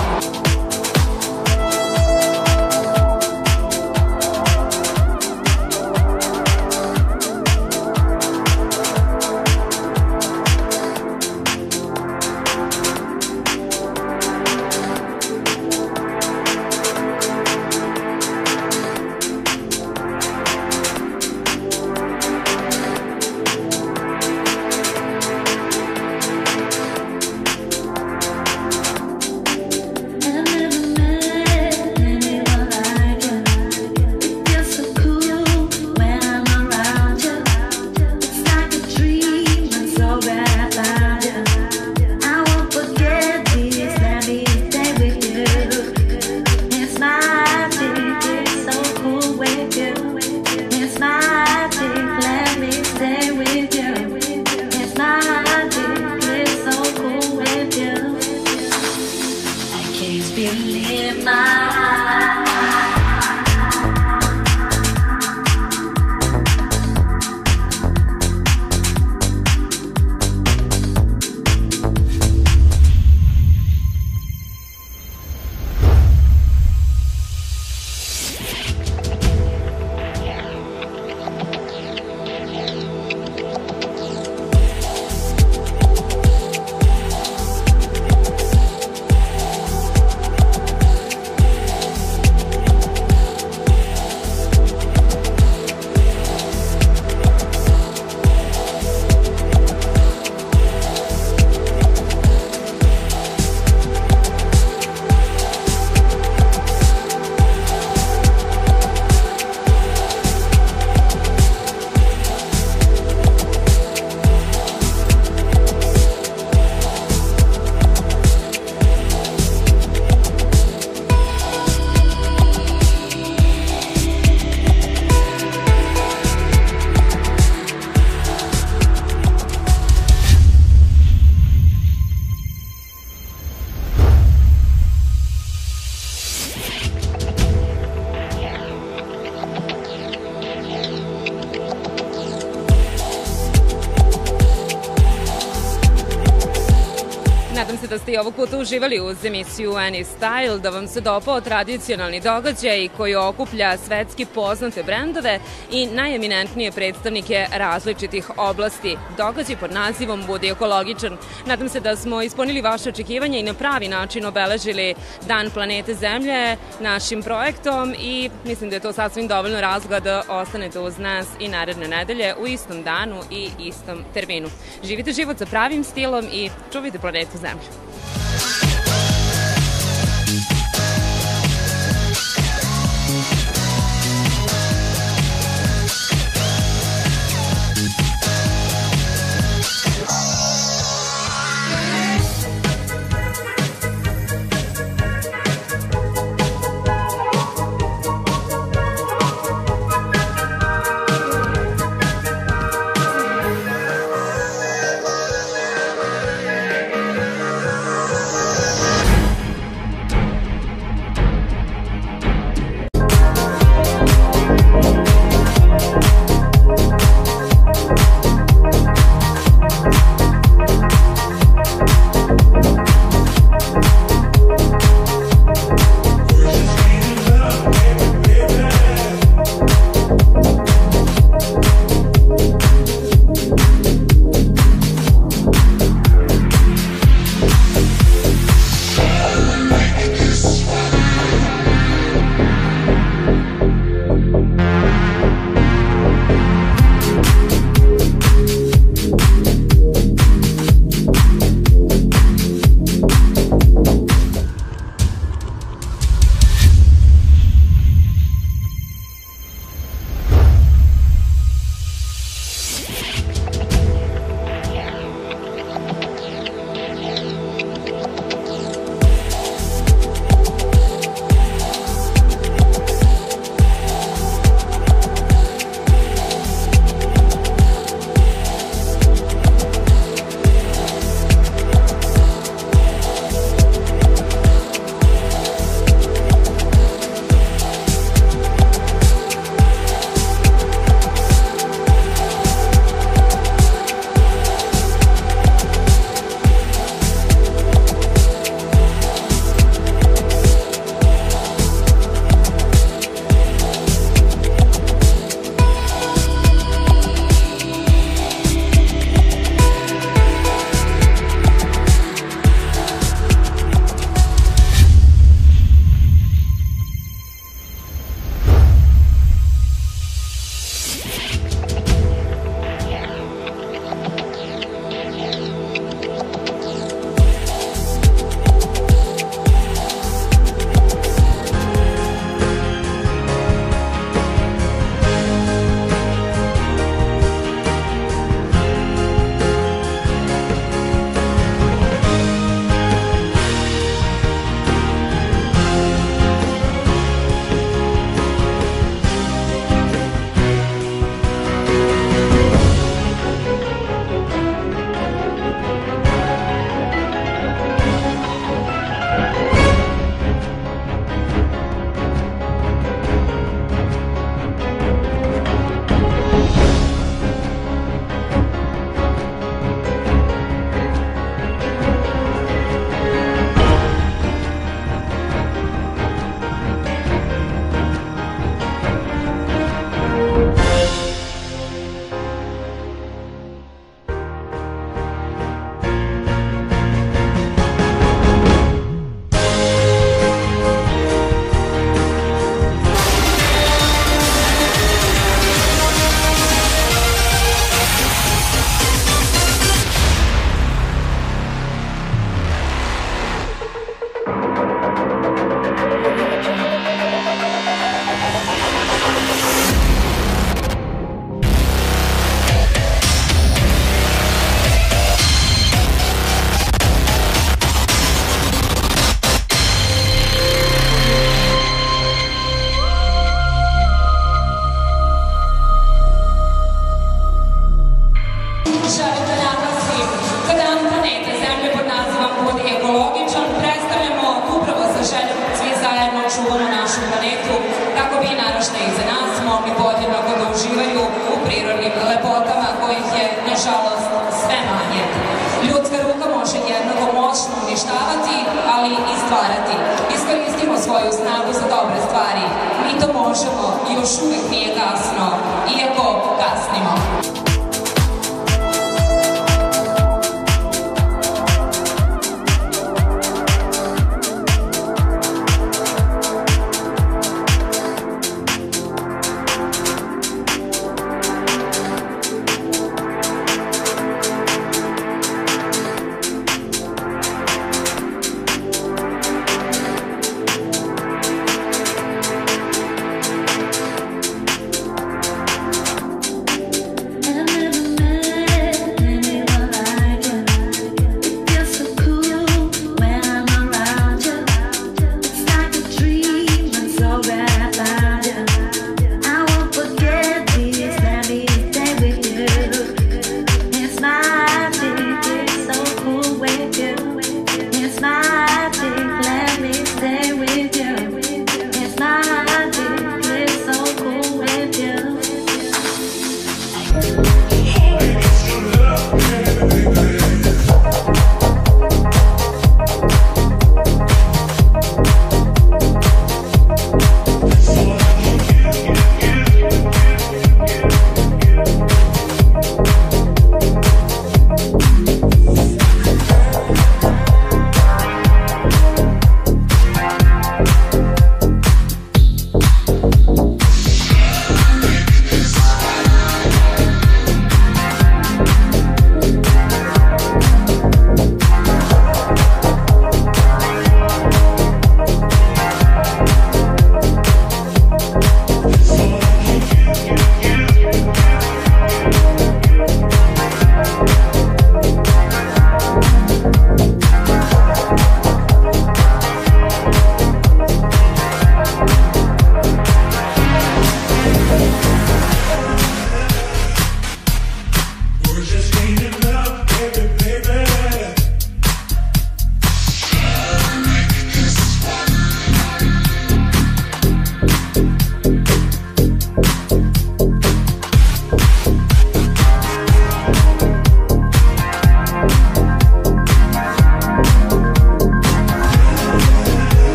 Speaker 1: Nadam se da ste i ovog puta uživali uz emisiju Any Style, da vam se dopao tradicionalni događaj koji okuplja svetski poznate brendove i najeminentnije predstavnike različitih oblasti. Događaj pod nazivom Budi ekologičan. Nadam se da smo ispunili vaše očekivanja i na pravi način obeležili Dan planete Zemlje našim projektom i mislim da je to sasvim dovoljno razloga da ostanete uz nas i naredne nedelje u istom danu i istom terminu. Živite život sa pravim stilom i čuvajte planetu Zemlju. podjednako da uživaju u prirodnim lepotama kojih je, nažalost, sve manje. Ljudska ruka može jednako moćno uništavati, ali i stvarati. Iskoristimo svoju snagu za dobre stvari. Mi to možemo i još uvek nije kasno, iako kasnimo.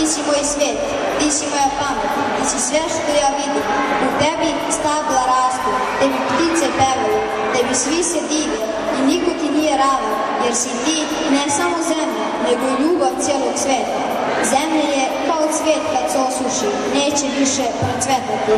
Speaker 4: si moj svet, ti si moja pamet, ti si sve što ja vidim. U tebi stabla rastu, tebi ptice pevaju, tebi svi se dive i niko ti nije ravan, jer si ti ne samo zemlja, nego i ljubav cijelog sveta. Zemlja je kao cvet kad se osuši, neće više procvetati.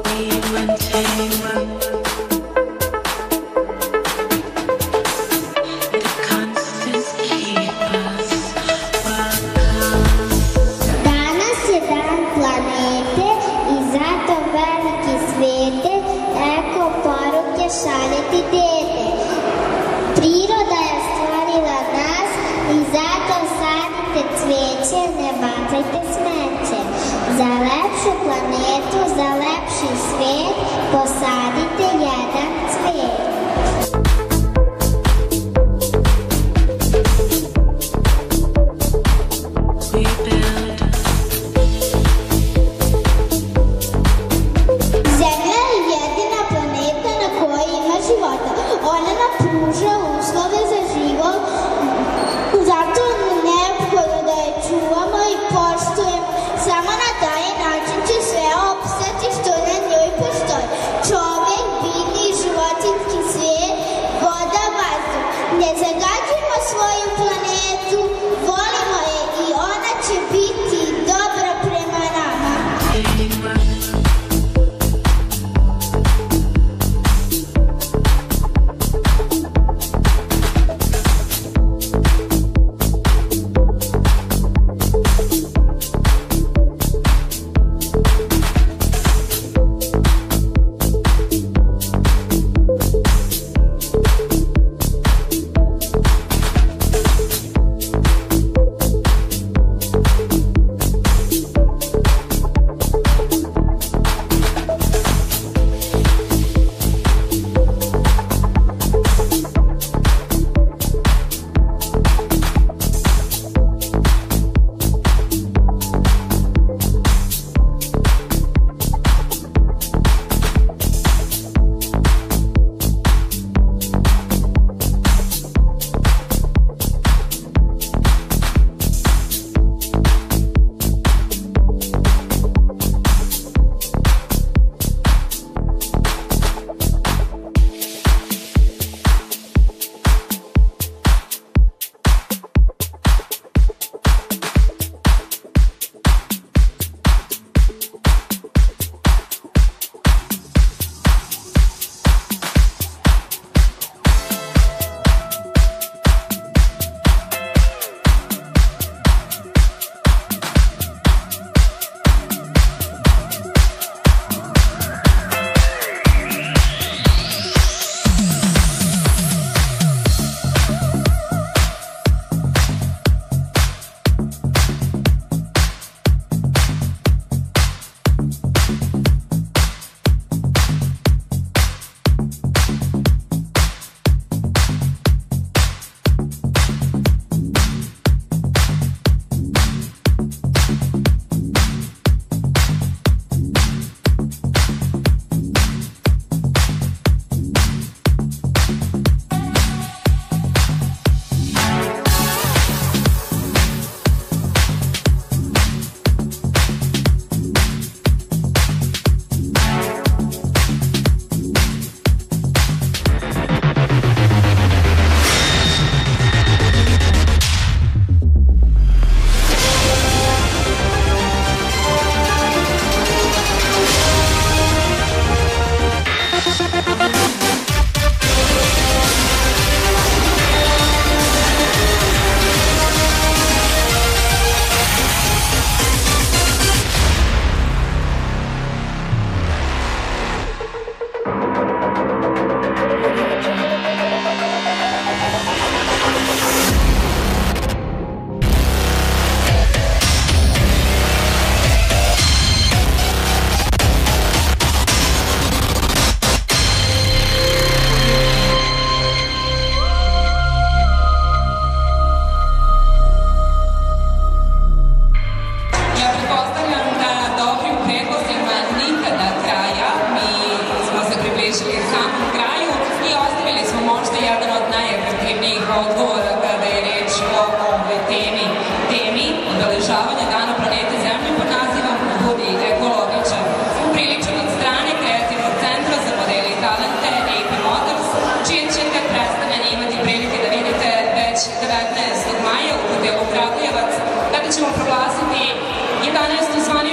Speaker 5: Šaljeti dete. Priroda je stvorila nas i zato sadite cveće, ne bacajte smeće. Za lepšu planetu, za lepši svet, posadite jedan cvet. Ona nam pruža uslove za život, zato je neophodno da je čuvamo i poštujemo. Samo na taj način će sve opstati što na njoj postoji. Čovek, biljni, životinje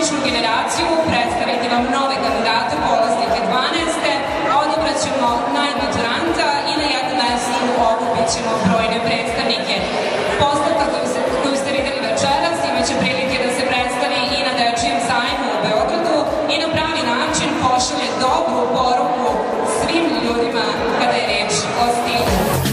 Speaker 1: stručnu generaciju, predstaviti vam nove kandidate polaznike dvanaeste, odabrat ćemo najmaturanta i na jednom mestu okupit ćemo brojne predstavnike. Postavka koju ste videli večeras imaće prilike da se predstavi i na Dečijem sajmu u Beogradu i na pravi način pošalje dobru poruku svim ljudima kada je reč o stilu.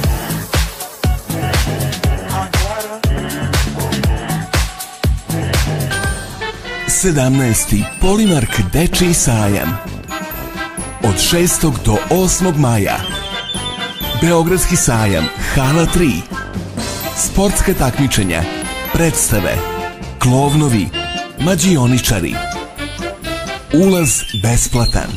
Speaker 6: sedamnaesti Polimark Dečiji sajam. Od šestog do osmog maja. Beogradski sajam, hala tri. Sportska takmičenja, predstave, klovnovi, mađioničari. Ulaz besplatan.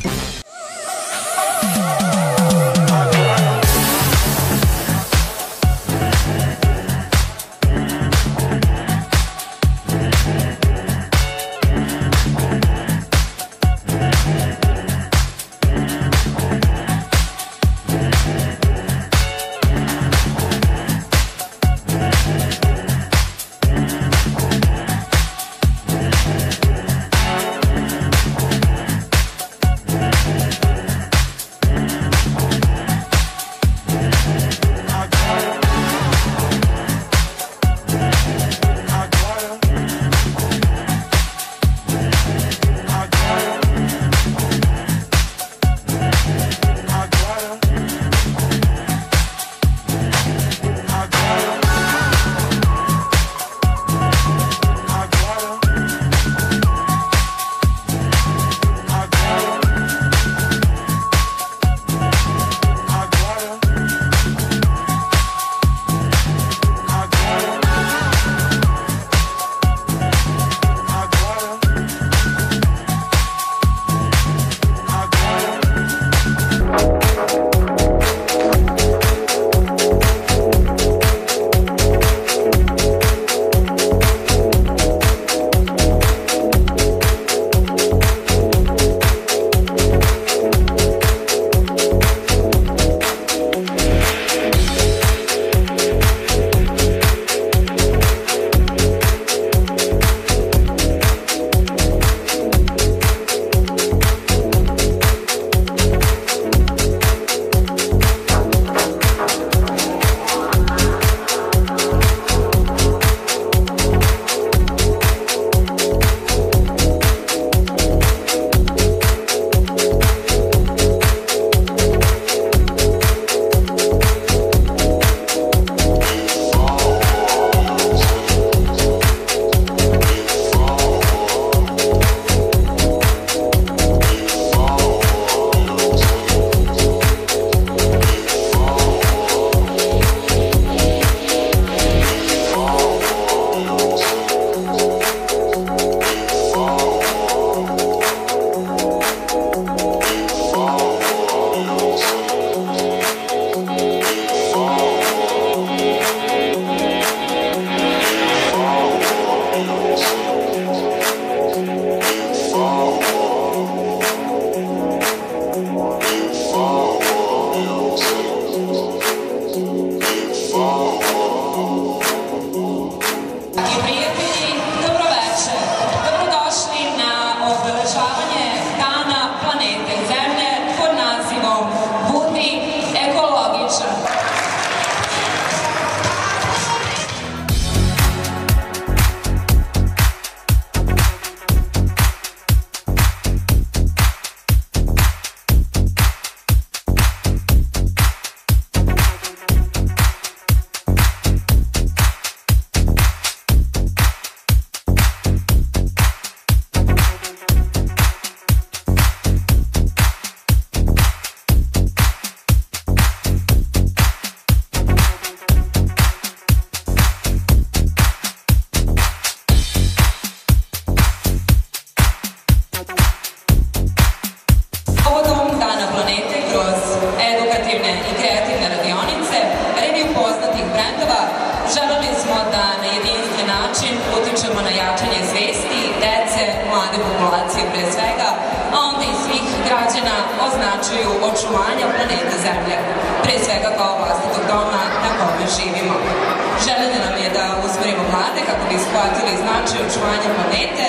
Speaker 1: značaju očuvanja planete Zemlje, pre svega kao vlastitog doma na kome živimo. Želeno nam je da usmerimo mlade kako bi shvatili značaj očuvanja planete,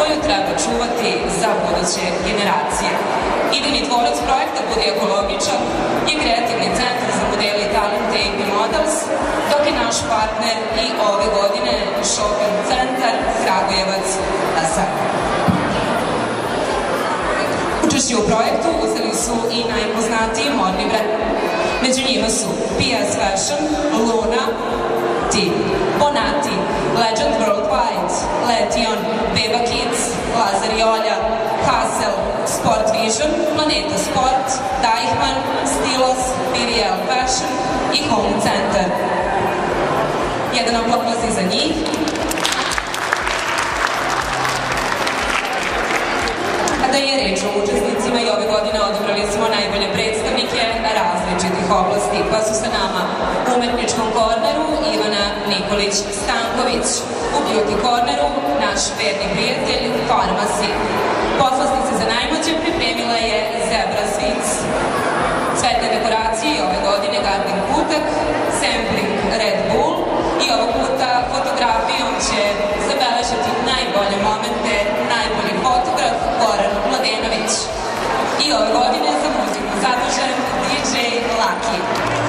Speaker 1: koju treba čuvati za buduće generacije. Idejni tvorac projekta Budi ekologičan je kreativni centar za modele i talente A P Models, dok je naš partner i ove godine Shopping centar Kragujevac S A. Učešće u projektu uzeli su i najpoznatiji modni brend. Među njima su P S Fashion, Luna, T, Bonati, Legend Worldwide, Letion, Beba Kids, Lazar i Olja, Hassel, Sport Vision, Planeta Sport, Deichmann, Stilos, B V L Fashion i Home Center. Jedan aplauz i za njih. Kada je reč o učesnicima i ove godine odabrali smo najbolje predstavnike različitih oblasti, pa su sa nama u umetničkom korneru Ivana Nikolić-Stanković, u beauty korneru naš verni prijatelj Farmasi. Poslasnica za najmlađe pripremila je Zebra Sweets. Cvetne dekoracije ove godine Garden Kutak, Sampling Red Bull i ovog puta fotografijom će zabeležiti najbolje momente najbolji fotograf Goran Mladenović. I ove godine za muziku zadužen D J Lucky.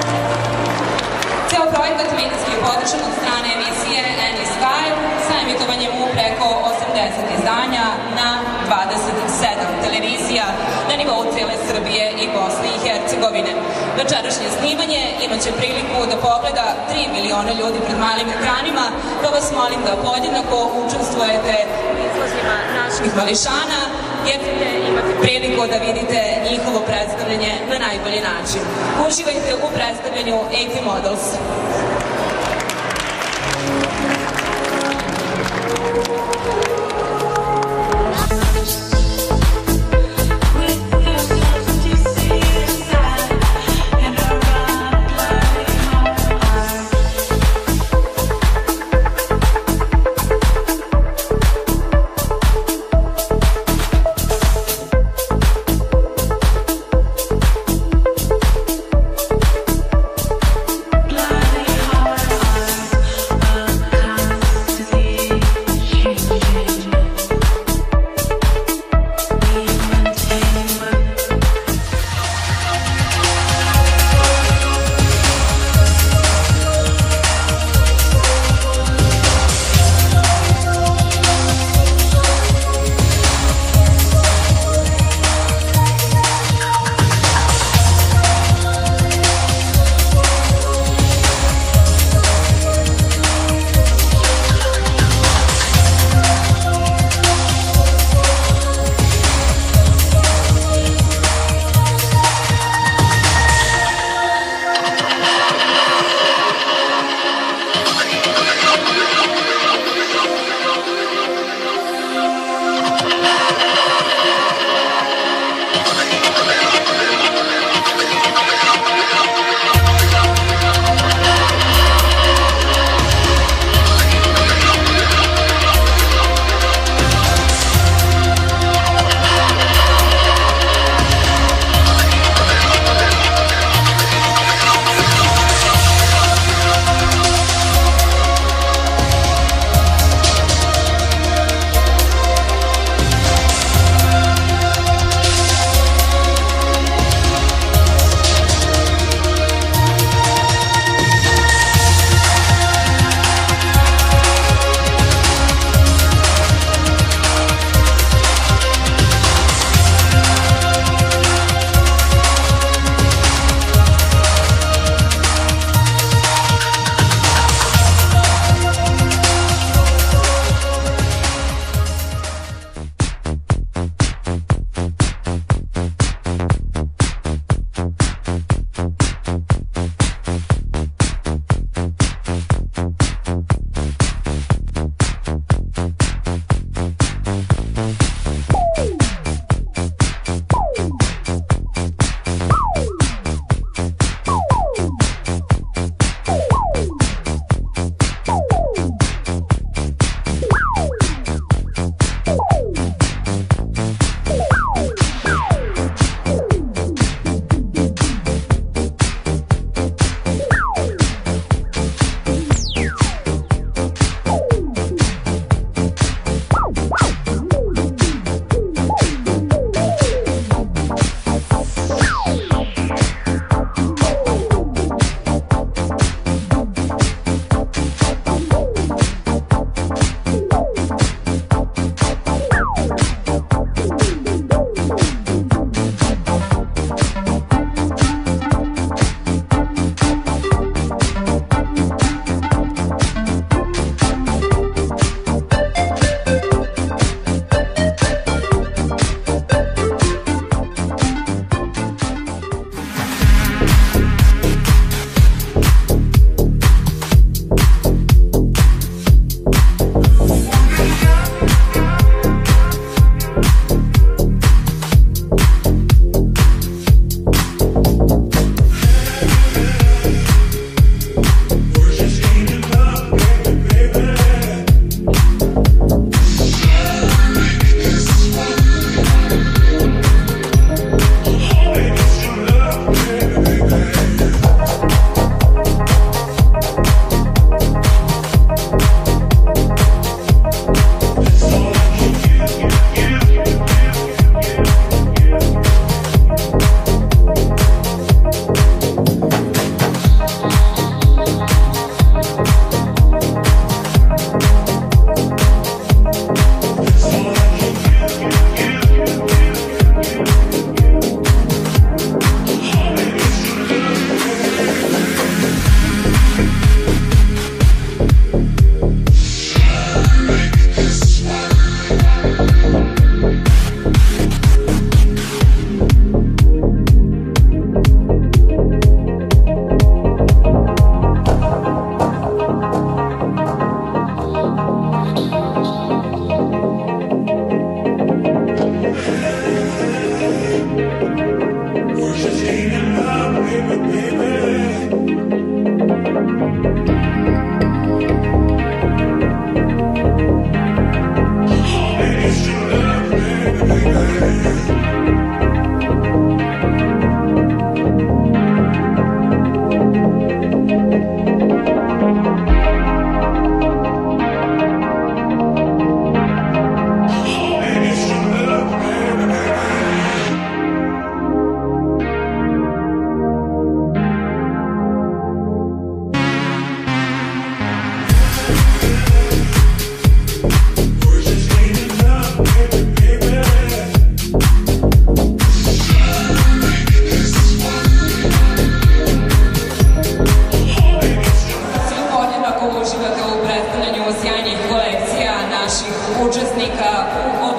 Speaker 1: Ceo projekat medijski je podržan od strane emisije Any Style sa emitovanjem u preko osamdeset izdanja na dvadeset sedam televizija na nivou cele Srbije i Bosne i Hercegovine. Večerašnje snimanje imaće priliku da pogleda tri miliona ljudi pred malim ekranima, pa vas molim da podjednako učestvujete u izlazima naših mališana, jer ćete imati priliku da vidite njihovo predstavljanje na najbolji način. Uživajte u predstavljanju A P Models.
Speaker 7: Bloody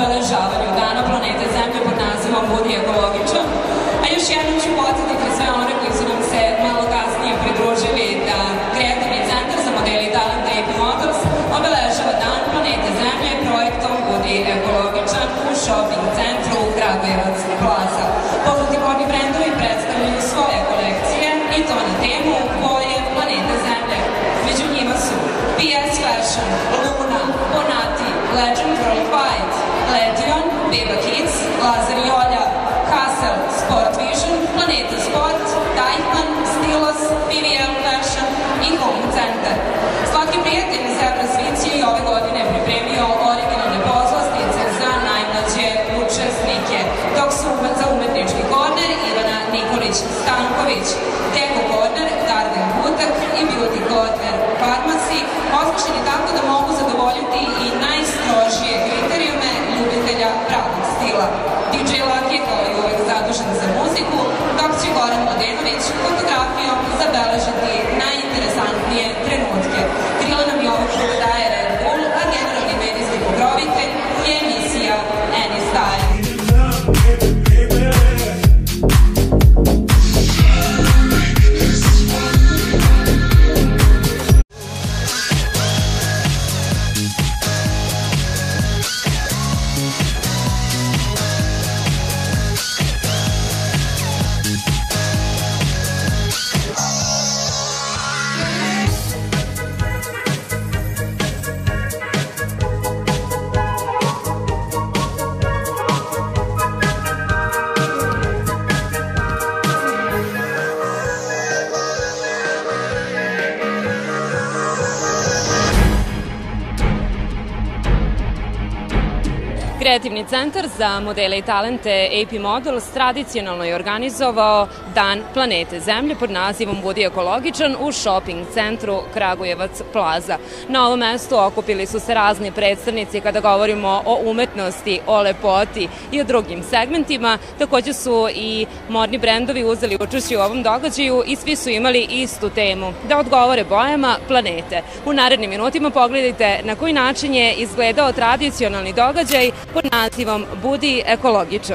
Speaker 1: obeležavanju Dana planete Zemlje pod nazivom Budi ekologičan. A još jednom ću podsjetiti sve one koji su nam se malo kasnije pridružili da Kreativni centar za modele i talente A P Models obeležava Dan planete Zemlje projektom Budi ekologičan u shopping centru Kragujevac Plaza. Poznati modni brendovi predstavljaju svoje kolekcije i to na temu boje planete Zemlje. Među njima su P S Fashion, Luna, Bonati, Legend Worldwide, Legion, Beba Kids, Lazar i Olja, Hassel, Sport Vision, Planeta Sport, Deichmann, Stilos, P V L Fashion i Home Center. Svaki prijatelj iz Evrazvici je ove godine pripremio originalne pozlastice za najmlađe učesnike, dok su za umetnički korner Ivana Nikolić-Stanković, Deko korner Garden Butak i Beauty korner Farmacy osmišljeni tako da mogu zadovoljiti i najstrožije kriterijume ljubitelja pravog stila. D J Laki je kao i uvek zadužen za muziku, dok će Goran Mladenović fotografijom zabeležiti najinteresantnije trenutke. Krila nam je ovog puta daje Red Bull, a generalni medijski pokrovitelj je emisija Anytime. Kreativni centar za modele i talente A P Models tradicionalno je organizovao Dan planete Zemlje pod nazivom Budi ekologičan u shopping centru Kragujevac Plaza. Na ovom mestu okupili su se razni predstavnici kada govorimo o umetnosti, o lepoti i o drugim segmentima. Takođe su i modni brendovi uzeli učešće u ovom događaju i svi su imali istu temu, da odgovore bojama planete. U narednim minutima pogledajte na koji način je izgledao tradicionalni događaj pod nazivom Budi ekologičan.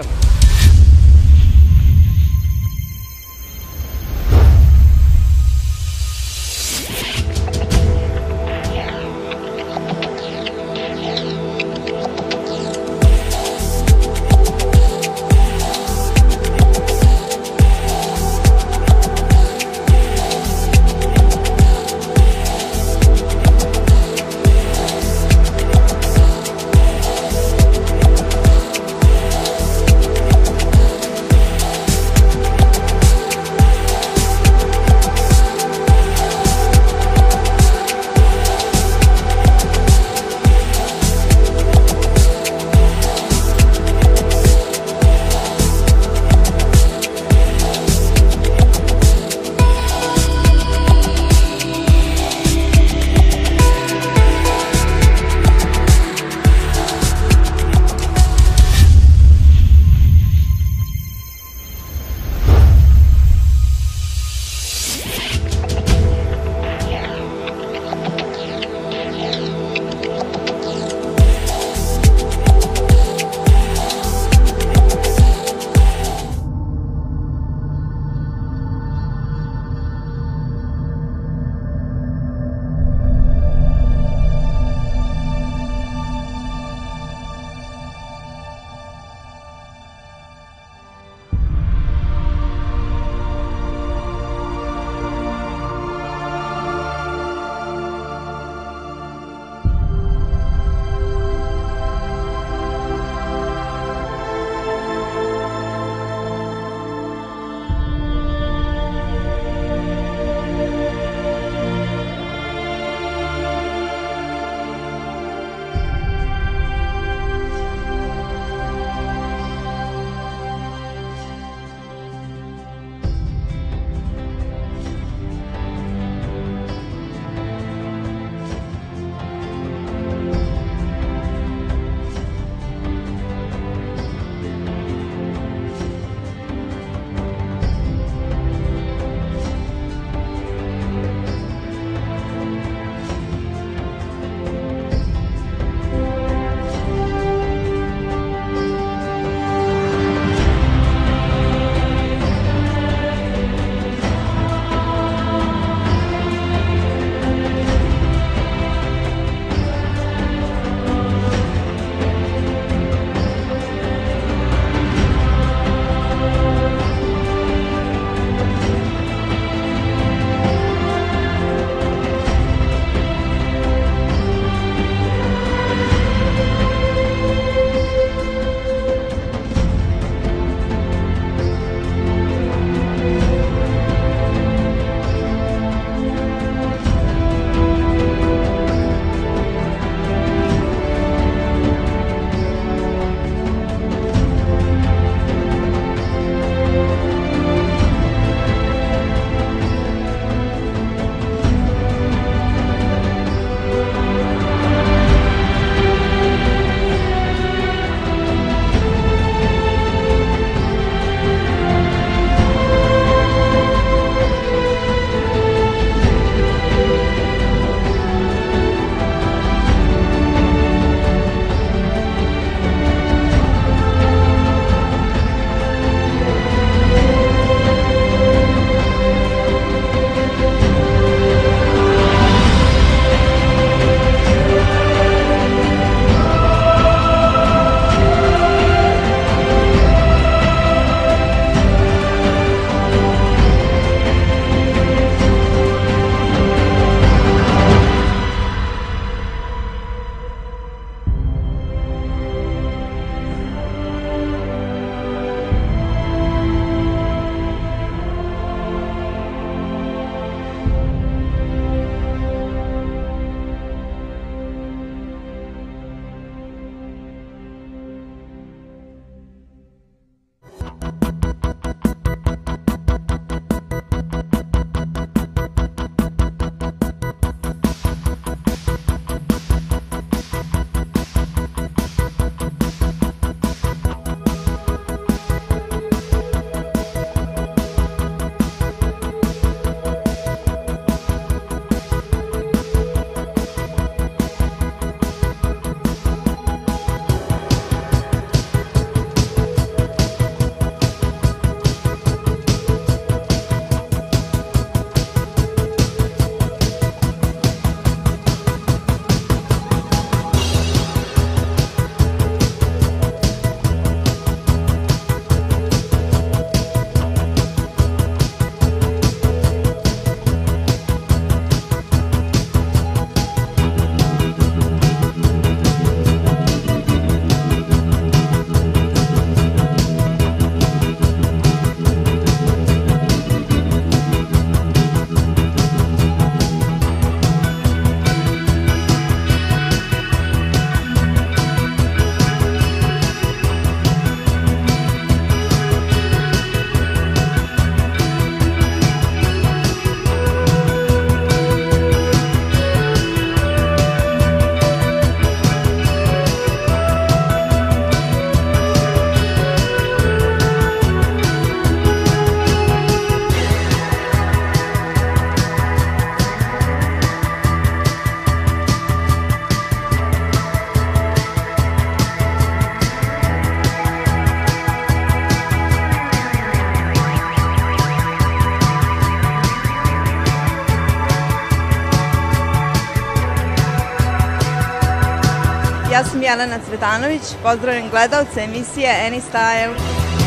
Speaker 2: Ja sam Jelena Cvetanović, pozdravljam gledalce emisije Any Style.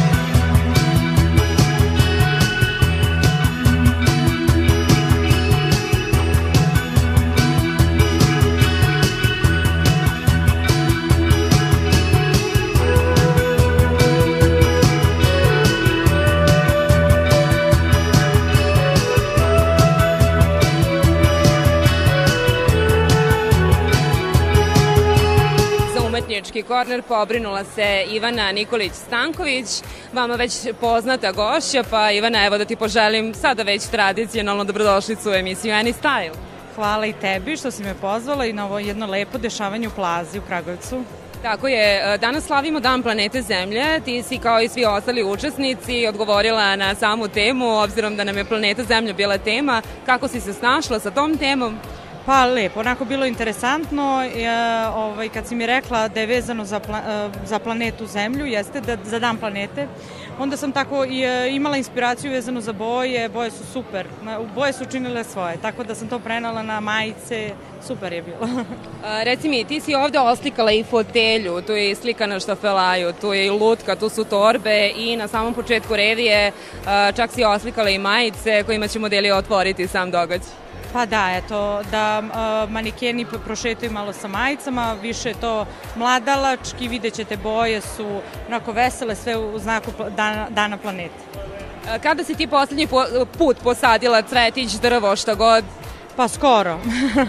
Speaker 1: Umetnički korner pobrinula se Ivana Nikolić-Stanković, vama već poznata gošća, pa Ivana, evo da ti poželim sada već tradicionalno dobrodošlicu u emisiju Any Style.
Speaker 3: Hvala i tebi što si me pozvala i na ovo jedno lepo dešavanje u Plazi u Kragujevcu.
Speaker 1: Tako je, danas slavimo Dan planete Zemlje, ti si kao i svi ostali učesnici odgovorila na samu temu, obzirom da nam je planeta Zemlja bila tema, kako si se snašla sa tom temom?
Speaker 3: Pa lepo, onako bilo interesantno, e, ovaj, kad si mi rekla da je vezano za, pla, e, za planetu Zemlju, jeste, da, za Dan planete, onda sam tako i e, imala inspiraciju vezano za boje, boje su super, boje su učinile svoje, tako da sam to prenala na majice, super je bilo.
Speaker 1: A, reci mi, ti si ovde oslikala i fotelju, tu je i slika na štafelaju, tu je i lutka, tu su torbe i na samom početku revije a, čak si oslikala i majice kojima će modeli otvoriti sam događaj.
Speaker 3: Pa da, eto, da uh, manikeni prošetaju malo sa majicama, više je to mladalački, vidjet ćete boje su onako vesele, sve u znaku dana, dana planete.
Speaker 1: Kada si ti poslednji put posadila cvetić, drvo, šta god?
Speaker 3: Pa skoro.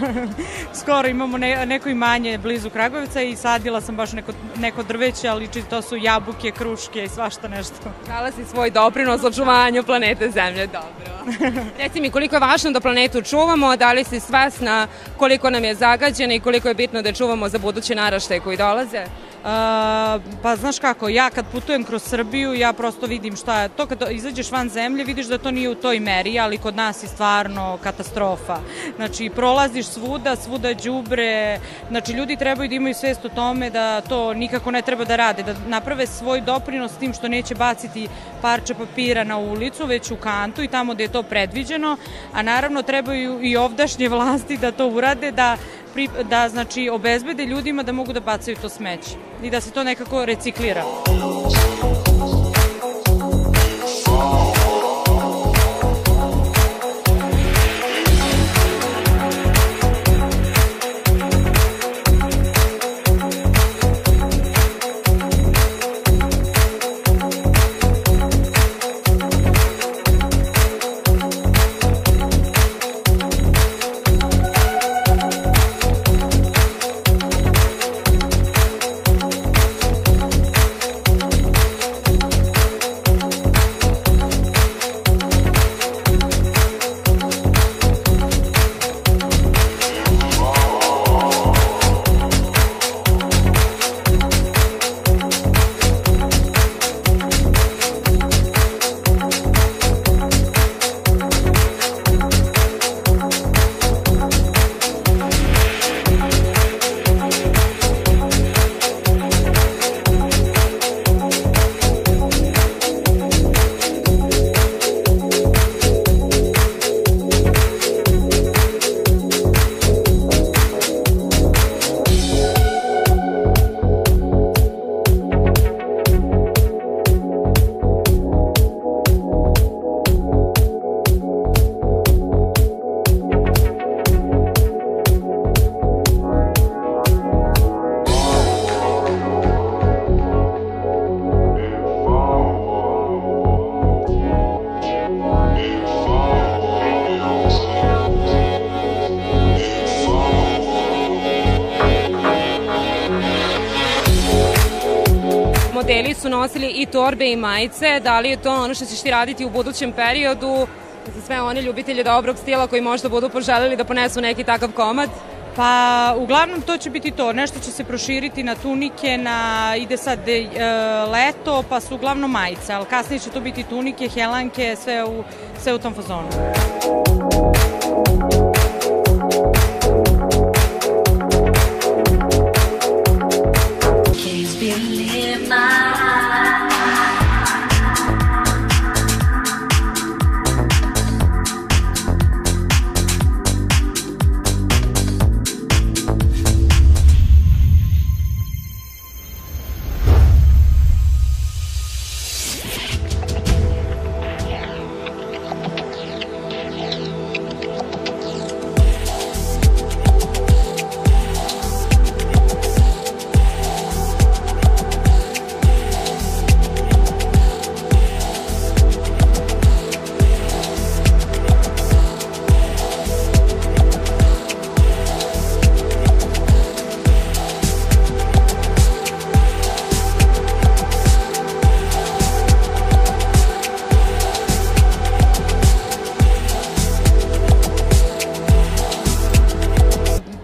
Speaker 3: Skoro imamo ne, neko imanje blizu Kragujevca i sadila sam baš neko, neko drveće, ali to su jabuke, kruške i svašta nešto.
Speaker 1: Dala si svoj doprinos očuvanju planete Zemlje, dobro. Reci mi, koliko je važno da planetu čuvamo, da li si svesna koliko nam je zagađena i koliko je bitno da čuvamo za buduće naraštaje koji dolaze?
Speaker 3: Uh, pa znaš kako, ja kad putujem kroz Srbiju, ja prosto vidim šta je to, kad izađeš van zemlje vidiš da to nije u toj meri, ali kod nas je stvarno katastrofa. Znači, prolaziš svuda, svuda đubre, znači ljudi trebaju da imaju svest o tome da to nikako ne treba da rade, da naprave svoj doprinos tim što neće baciti parče papira na ulicu, već u kantu i tamo gde je to predviđeno, a naravno trebaju i ovdašnje vlasti da to urade, da da znači obezbede ljudima da mogu da bacaju to smeće i da se to nekako reciklira.
Speaker 1: Modeli su nosili i torbe i majice, da li je to ono što ćeš ti raditi u budućem periodu za sve one ljubitelje dobrog stila koji možda budu poželeli da ponesu neki takav komad?
Speaker 3: Pa, uglavnom to će biti to, nešto će se proširiti na tunike, na, ide sad e, leto, pa su uglavnom majice, ali kasnije će to biti tunike, helanke, sve u, sve u tom fazonu.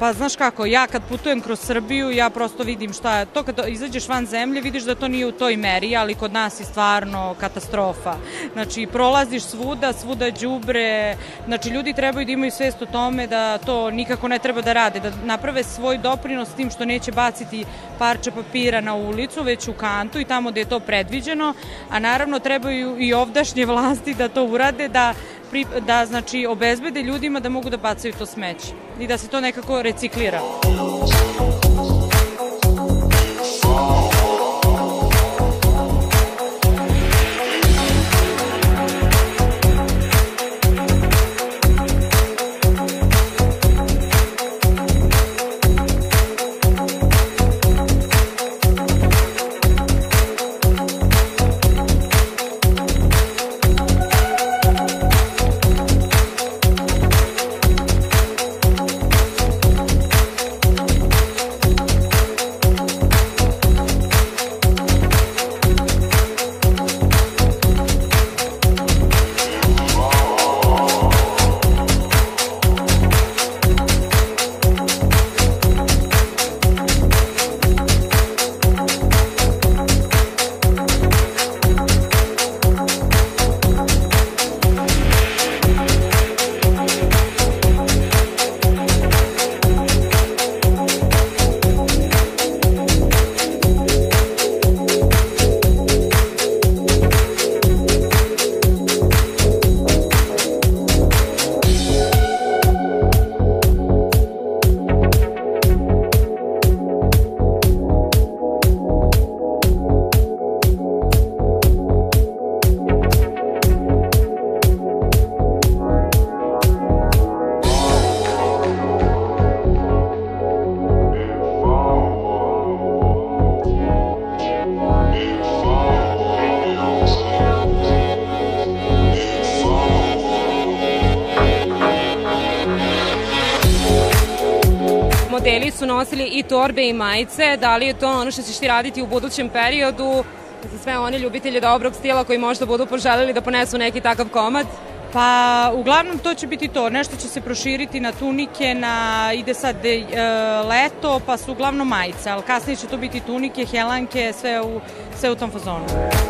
Speaker 3: Pa znaš kako, ja kad putujem kroz Srbiju, ja prosto vidim šta je to, kad izađeš van zemlje vidiš da to nije u toj meri, ali kod nas je stvarno katastrofa. Znači, prolaziš svuda, svuda đubre, znači ljudi trebaju da imaju svest o tome da to nikako ne treba da rade, da naprave svoj doprinos tim što neće baciti parče papira na ulicu, već u kantu i tamo gde je to predviđeno, a naravno trebaju i ovdašnje vlasti da to urade, da da znači obezbede ljudima da mogu da bacaju to smeće i da se to nekako reciklira.
Speaker 1: Modeli su nosili i torbe i majice, da li je to ono što ćeš ti raditi u budućem periodu za sve one ljubitelje dobrog stila koji možda budu poželeli da ponesu neki takav komad?
Speaker 3: Pa, uglavnom to će biti to, nešto će se proširiti na tunike, na, ide sad e, leto, pa su uglavnom majice, ali kasnije će to biti tunike, helanke, sve u, sve u tom fazonu.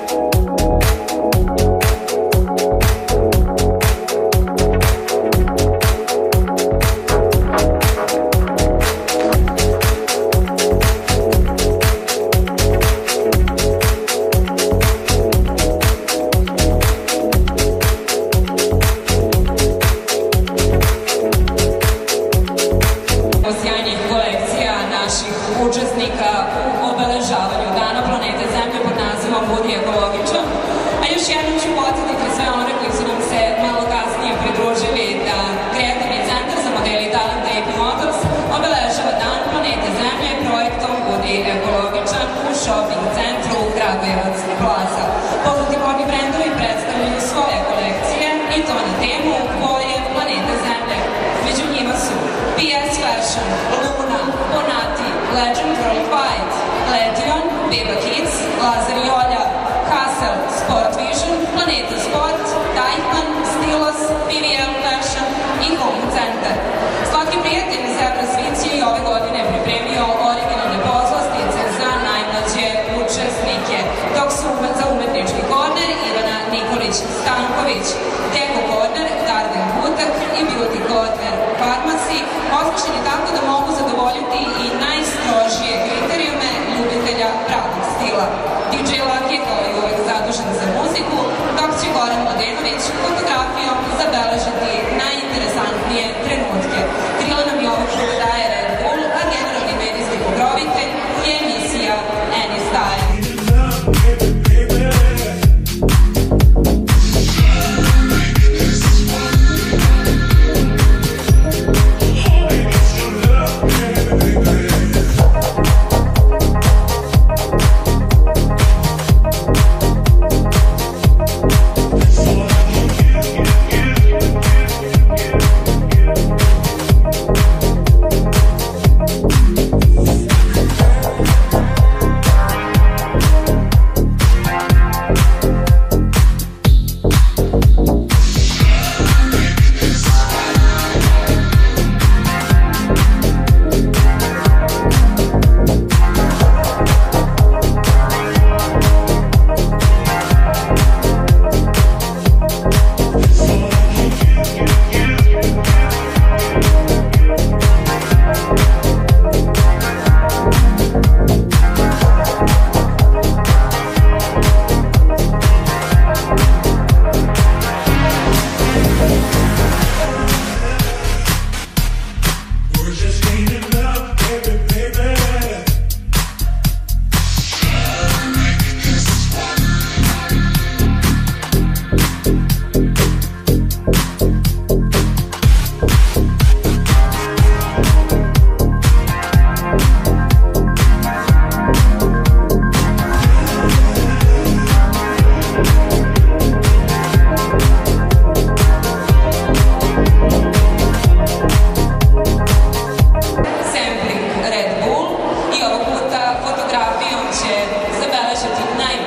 Speaker 1: Učesnika u obeležavanju Dana planete Zemlje pod nazivom Budi ekologičan. A još jednom ću podsjetiti sve one koji su nam se malo kasnije pridružili da Kreativni centar za modele i talente A P Models obeležava Dan planete Zemlje projektom Budi ekologičan u shopping centru Kragujevac Plaza. Poznati modni brendovi predstavljaju svoje kolekcije i to na temu Boje planete Zemlje. Među njima su P S Fashion, Luna, Bonati, Legend Worldwide, Letion, Beba Kids, Lazar i Olja, Hassel, Sport Vision, Planeta Sport, Deichmann, Stilos, P V L Fashion i Home Center. Slatki prijatelj Zebra Svic je i ove godine pripremio originalne pozlastice za najmlađe učesnike, dok su za umetnički korner Ivana Nikolić-Stanković, Deko korner Darden Kutak i Beauty korner Farmasi osmišljeni tako da mogu zadovoljiti i najstrožije kriterijume ljubitelja pravog stila. D J Lak je kao i uvek zadužen za muziku, dok će Goran Mladenović fotografijom zabeležiti najinteresantnije trenutke. Krila nam je ovog puta daje Red Bull, a generalni medijski pokrovitelj je emisija Any Style.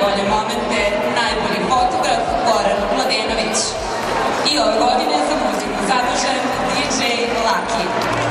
Speaker 1: najbolje momente, najbolji fotograf Goran Mladenović. I ove godine za muziku zadužen D J Laki.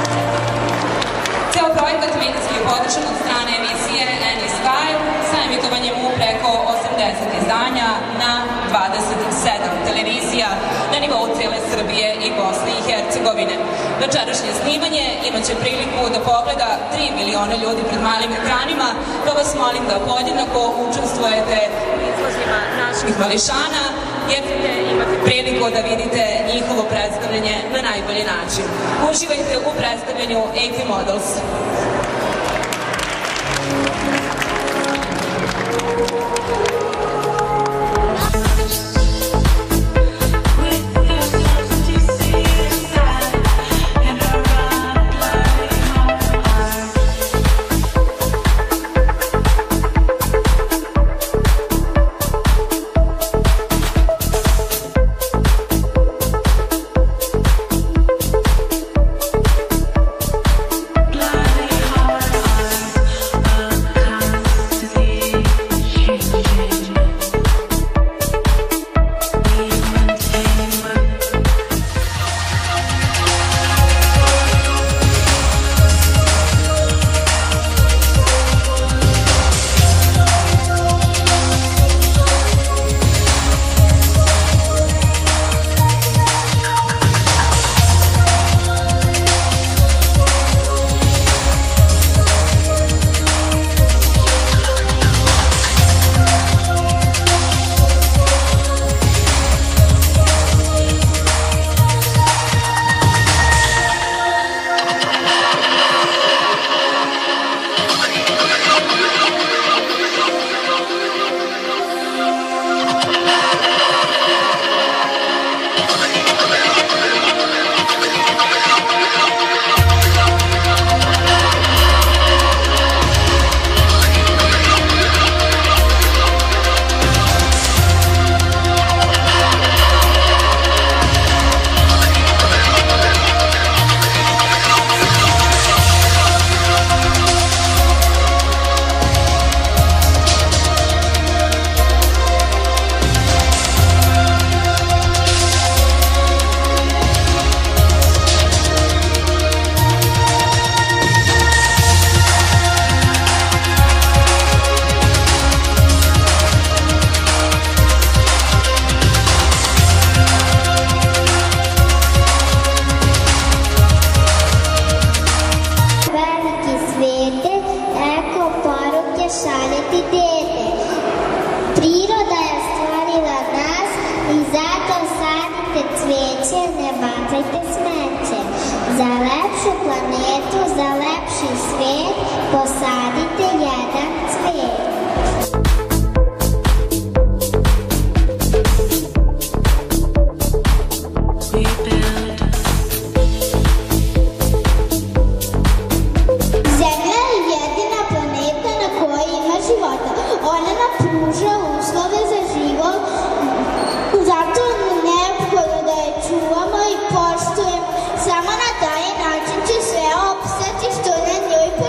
Speaker 1: Ceo projekat medijski je podržan od strane emisije Any Style sa emitovanjem u preko osamdeset izdanja na dvadeset sedam televizija na nivou cele Srbije i Bosne i Hercegovine. Večerašnje snimanje imaće priliku da pogleda tri miliona ljudi pred malim ekranima, pa vas molim da podjednako učestvujete u izložima naših mališana, jer ćete imati priliku da vidite njihovo predstavljanje na najbolji način. Uživajte u predstavljanju A P Models.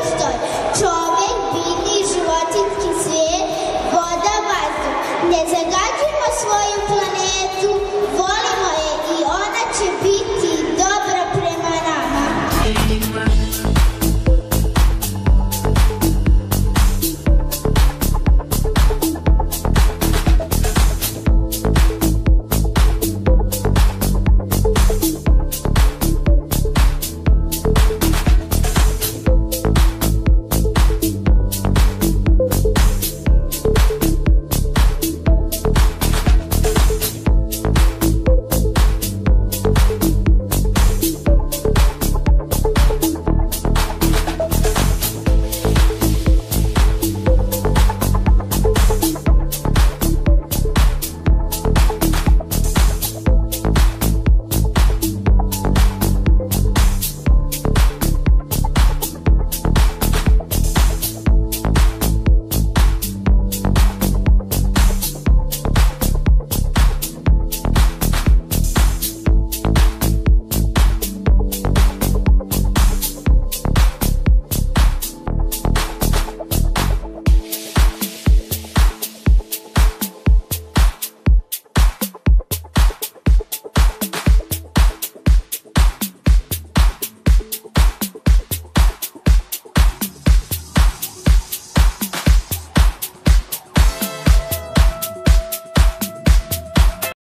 Speaker 5: Voda, vazduh, ne zagađujemo.